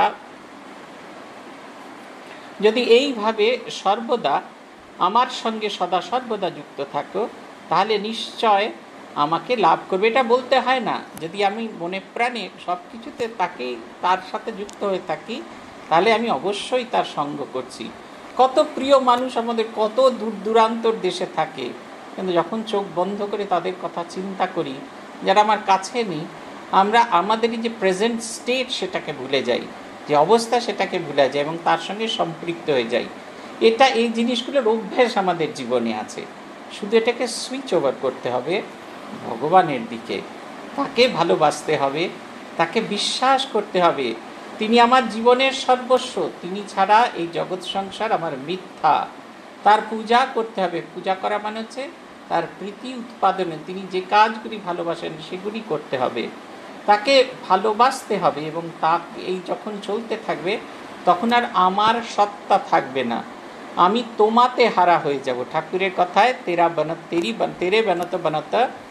যদি এইভাবে সর্বদা আমার সঙ্গে সদা সর্বদা যুক্ত থাকো, তাহলে নিশ্চয় আমাকে লাভ করবে। এটা বলতে হয় না, যদি আমি মনে প্রাণে সব কিছুতে তাকেই তার সাথে যুক্ত হয়ে থাকি, তাহলে আমি অবশ্যই তার সঙ্গ করছি। কত প্রিয় মানুষ আমাদের কত দূর দূরান্তর দেশে থাকে, কিন্তু যখন চোখ বন্ধ করে তাদের কথা চিন্তা করি, যারা আমার কাছে নেই, আমরা আমাদেরই যে প্রেজেন্ট স্টেট সেটাকে ভুলে যাই, যে অবস্থা সেটাকে ভুলে যাই এবং তার সঙ্গে সম্পৃক্ত হয়ে যাই। এটা এই জিনিসগুলোর অভ্যাস আমাদের জীবনে আছে, শুধু এটাকে সুইচ ওভার করতে হবে ভগবানের দিকে। তাকে ভালোবাসতে হবে, তাকে বিশ্বাস করতে হবে, তিনি আমার জীবনের সর্বস্ব, তিনি ছাড়া এই জগৎ সংসার আমার মিথ্যা। তার পূজা করতে হবে। পূজা করা মানে হচ্ছে তার প্রীতি উৎপাদনে তিনি যে কাজগুলি ভালোবাসেন সেগুলি করতে হবে, তাকে ভালোবাসতে হবে। এবং তা এই যখন চলতে থাকবে তখন আর আমার সত্তা থাকবে না, আমি তোমাতে হারা হয়ে যাব। ঠাকুরের কথায় তেরা বনত তেরি তেরে বনত বনত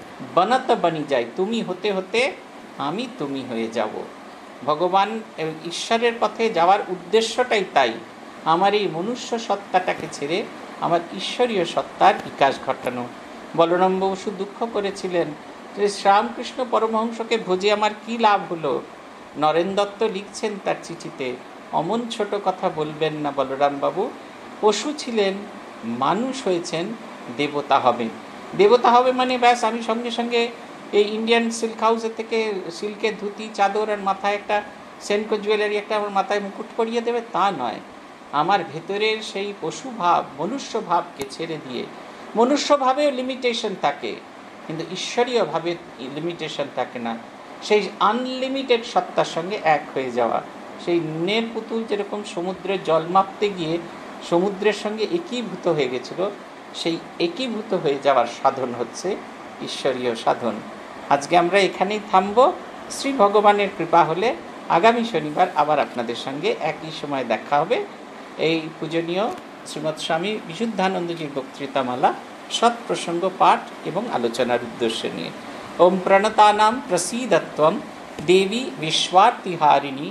বনত বনি যায়, তুমি হতে হতে আমি তুমি হয়ে যাব। ভগবান ঈশ্বরের পথে যাওয়ার উদ্দেশ্যটাই তাই, আমার এই মনুষ্য সত্তাটাকে ছেড়ে আমার ঈশ্বরীয় সত্তার বিকাশ ঘটানো। বলরাম বসু দুঃখ করেছিলেন যে শ্রীরামকৃষ্ণ পরমহংসকে ভোজে আমার কি লাভ হলো। নরেন দত্ত লিখছেন তার চিঠিতে, অমন ছোট কথা বলবেন না বলরাম বাবু, পশু ছিলেন, মানুষ হয়েছেন, দেবতা হবেন। দেবতা হবে মানে ব্যাস আমি সঙ্গে সঙ্গে এই ইন্ডিয়ান সিল্ক হাউসের থেকে সিল্কের ধুতি চাদর আর মাথায় একটা সেনকো জুয়েলারি একটা আমার মাথায় মুকুট করিয়ে দেবে, তা নয়। আমার ভেতরের সেই পশু ভাব মনুষ্য ভাবকে ছেড়ে দিয়ে, মনুষ্য ভাবেও লিমিটেশন থাকে কিন্তু ঈশ্বরীয় ভাবে লিমিটেশন থাকে না, সেই আনলিমিটেড সত্তার সঙ্গে এক হয়ে যাওয়া। সেই নুনের পুতুল যেরকম সমুদ্রের জল মাপতে গিয়ে সমুদ্রের সঙ্গে একীভূত হয়ে গেছিল, সেই একীভূত হয়ে যাওয়ার সাধন হচ্ছে ঈশ্বরীয় সাধন। আজকে আমরা এখানেই থামব। শ্রী ভগবানের কৃপা হলে আগামী শনিবার আবার আপনাদের সঙ্গে একই সময় দেখা হবে এই পূজনীয় শ্রীমৎ স্বামী বিশুদ্ধানন্দজির বক্তৃতামালা সৎপ্রসঙ্গ পাঠ এবং আলোচনার উদ্দেশ্য নিয়ে। ওম প্রণতানাম প্রসীদত্বম দেবী বিশ্বার্তিহারিণী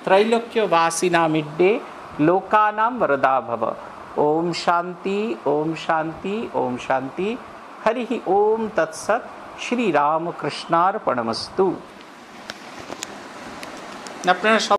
त्रैलोक्यवासिनामिड्डे लोकानां वरदा भव। ओम शांति ओम शांति ओम शांति। हरि ओम तत्सत। श्री राम कृष्णार्पणमस्तु। আপনারা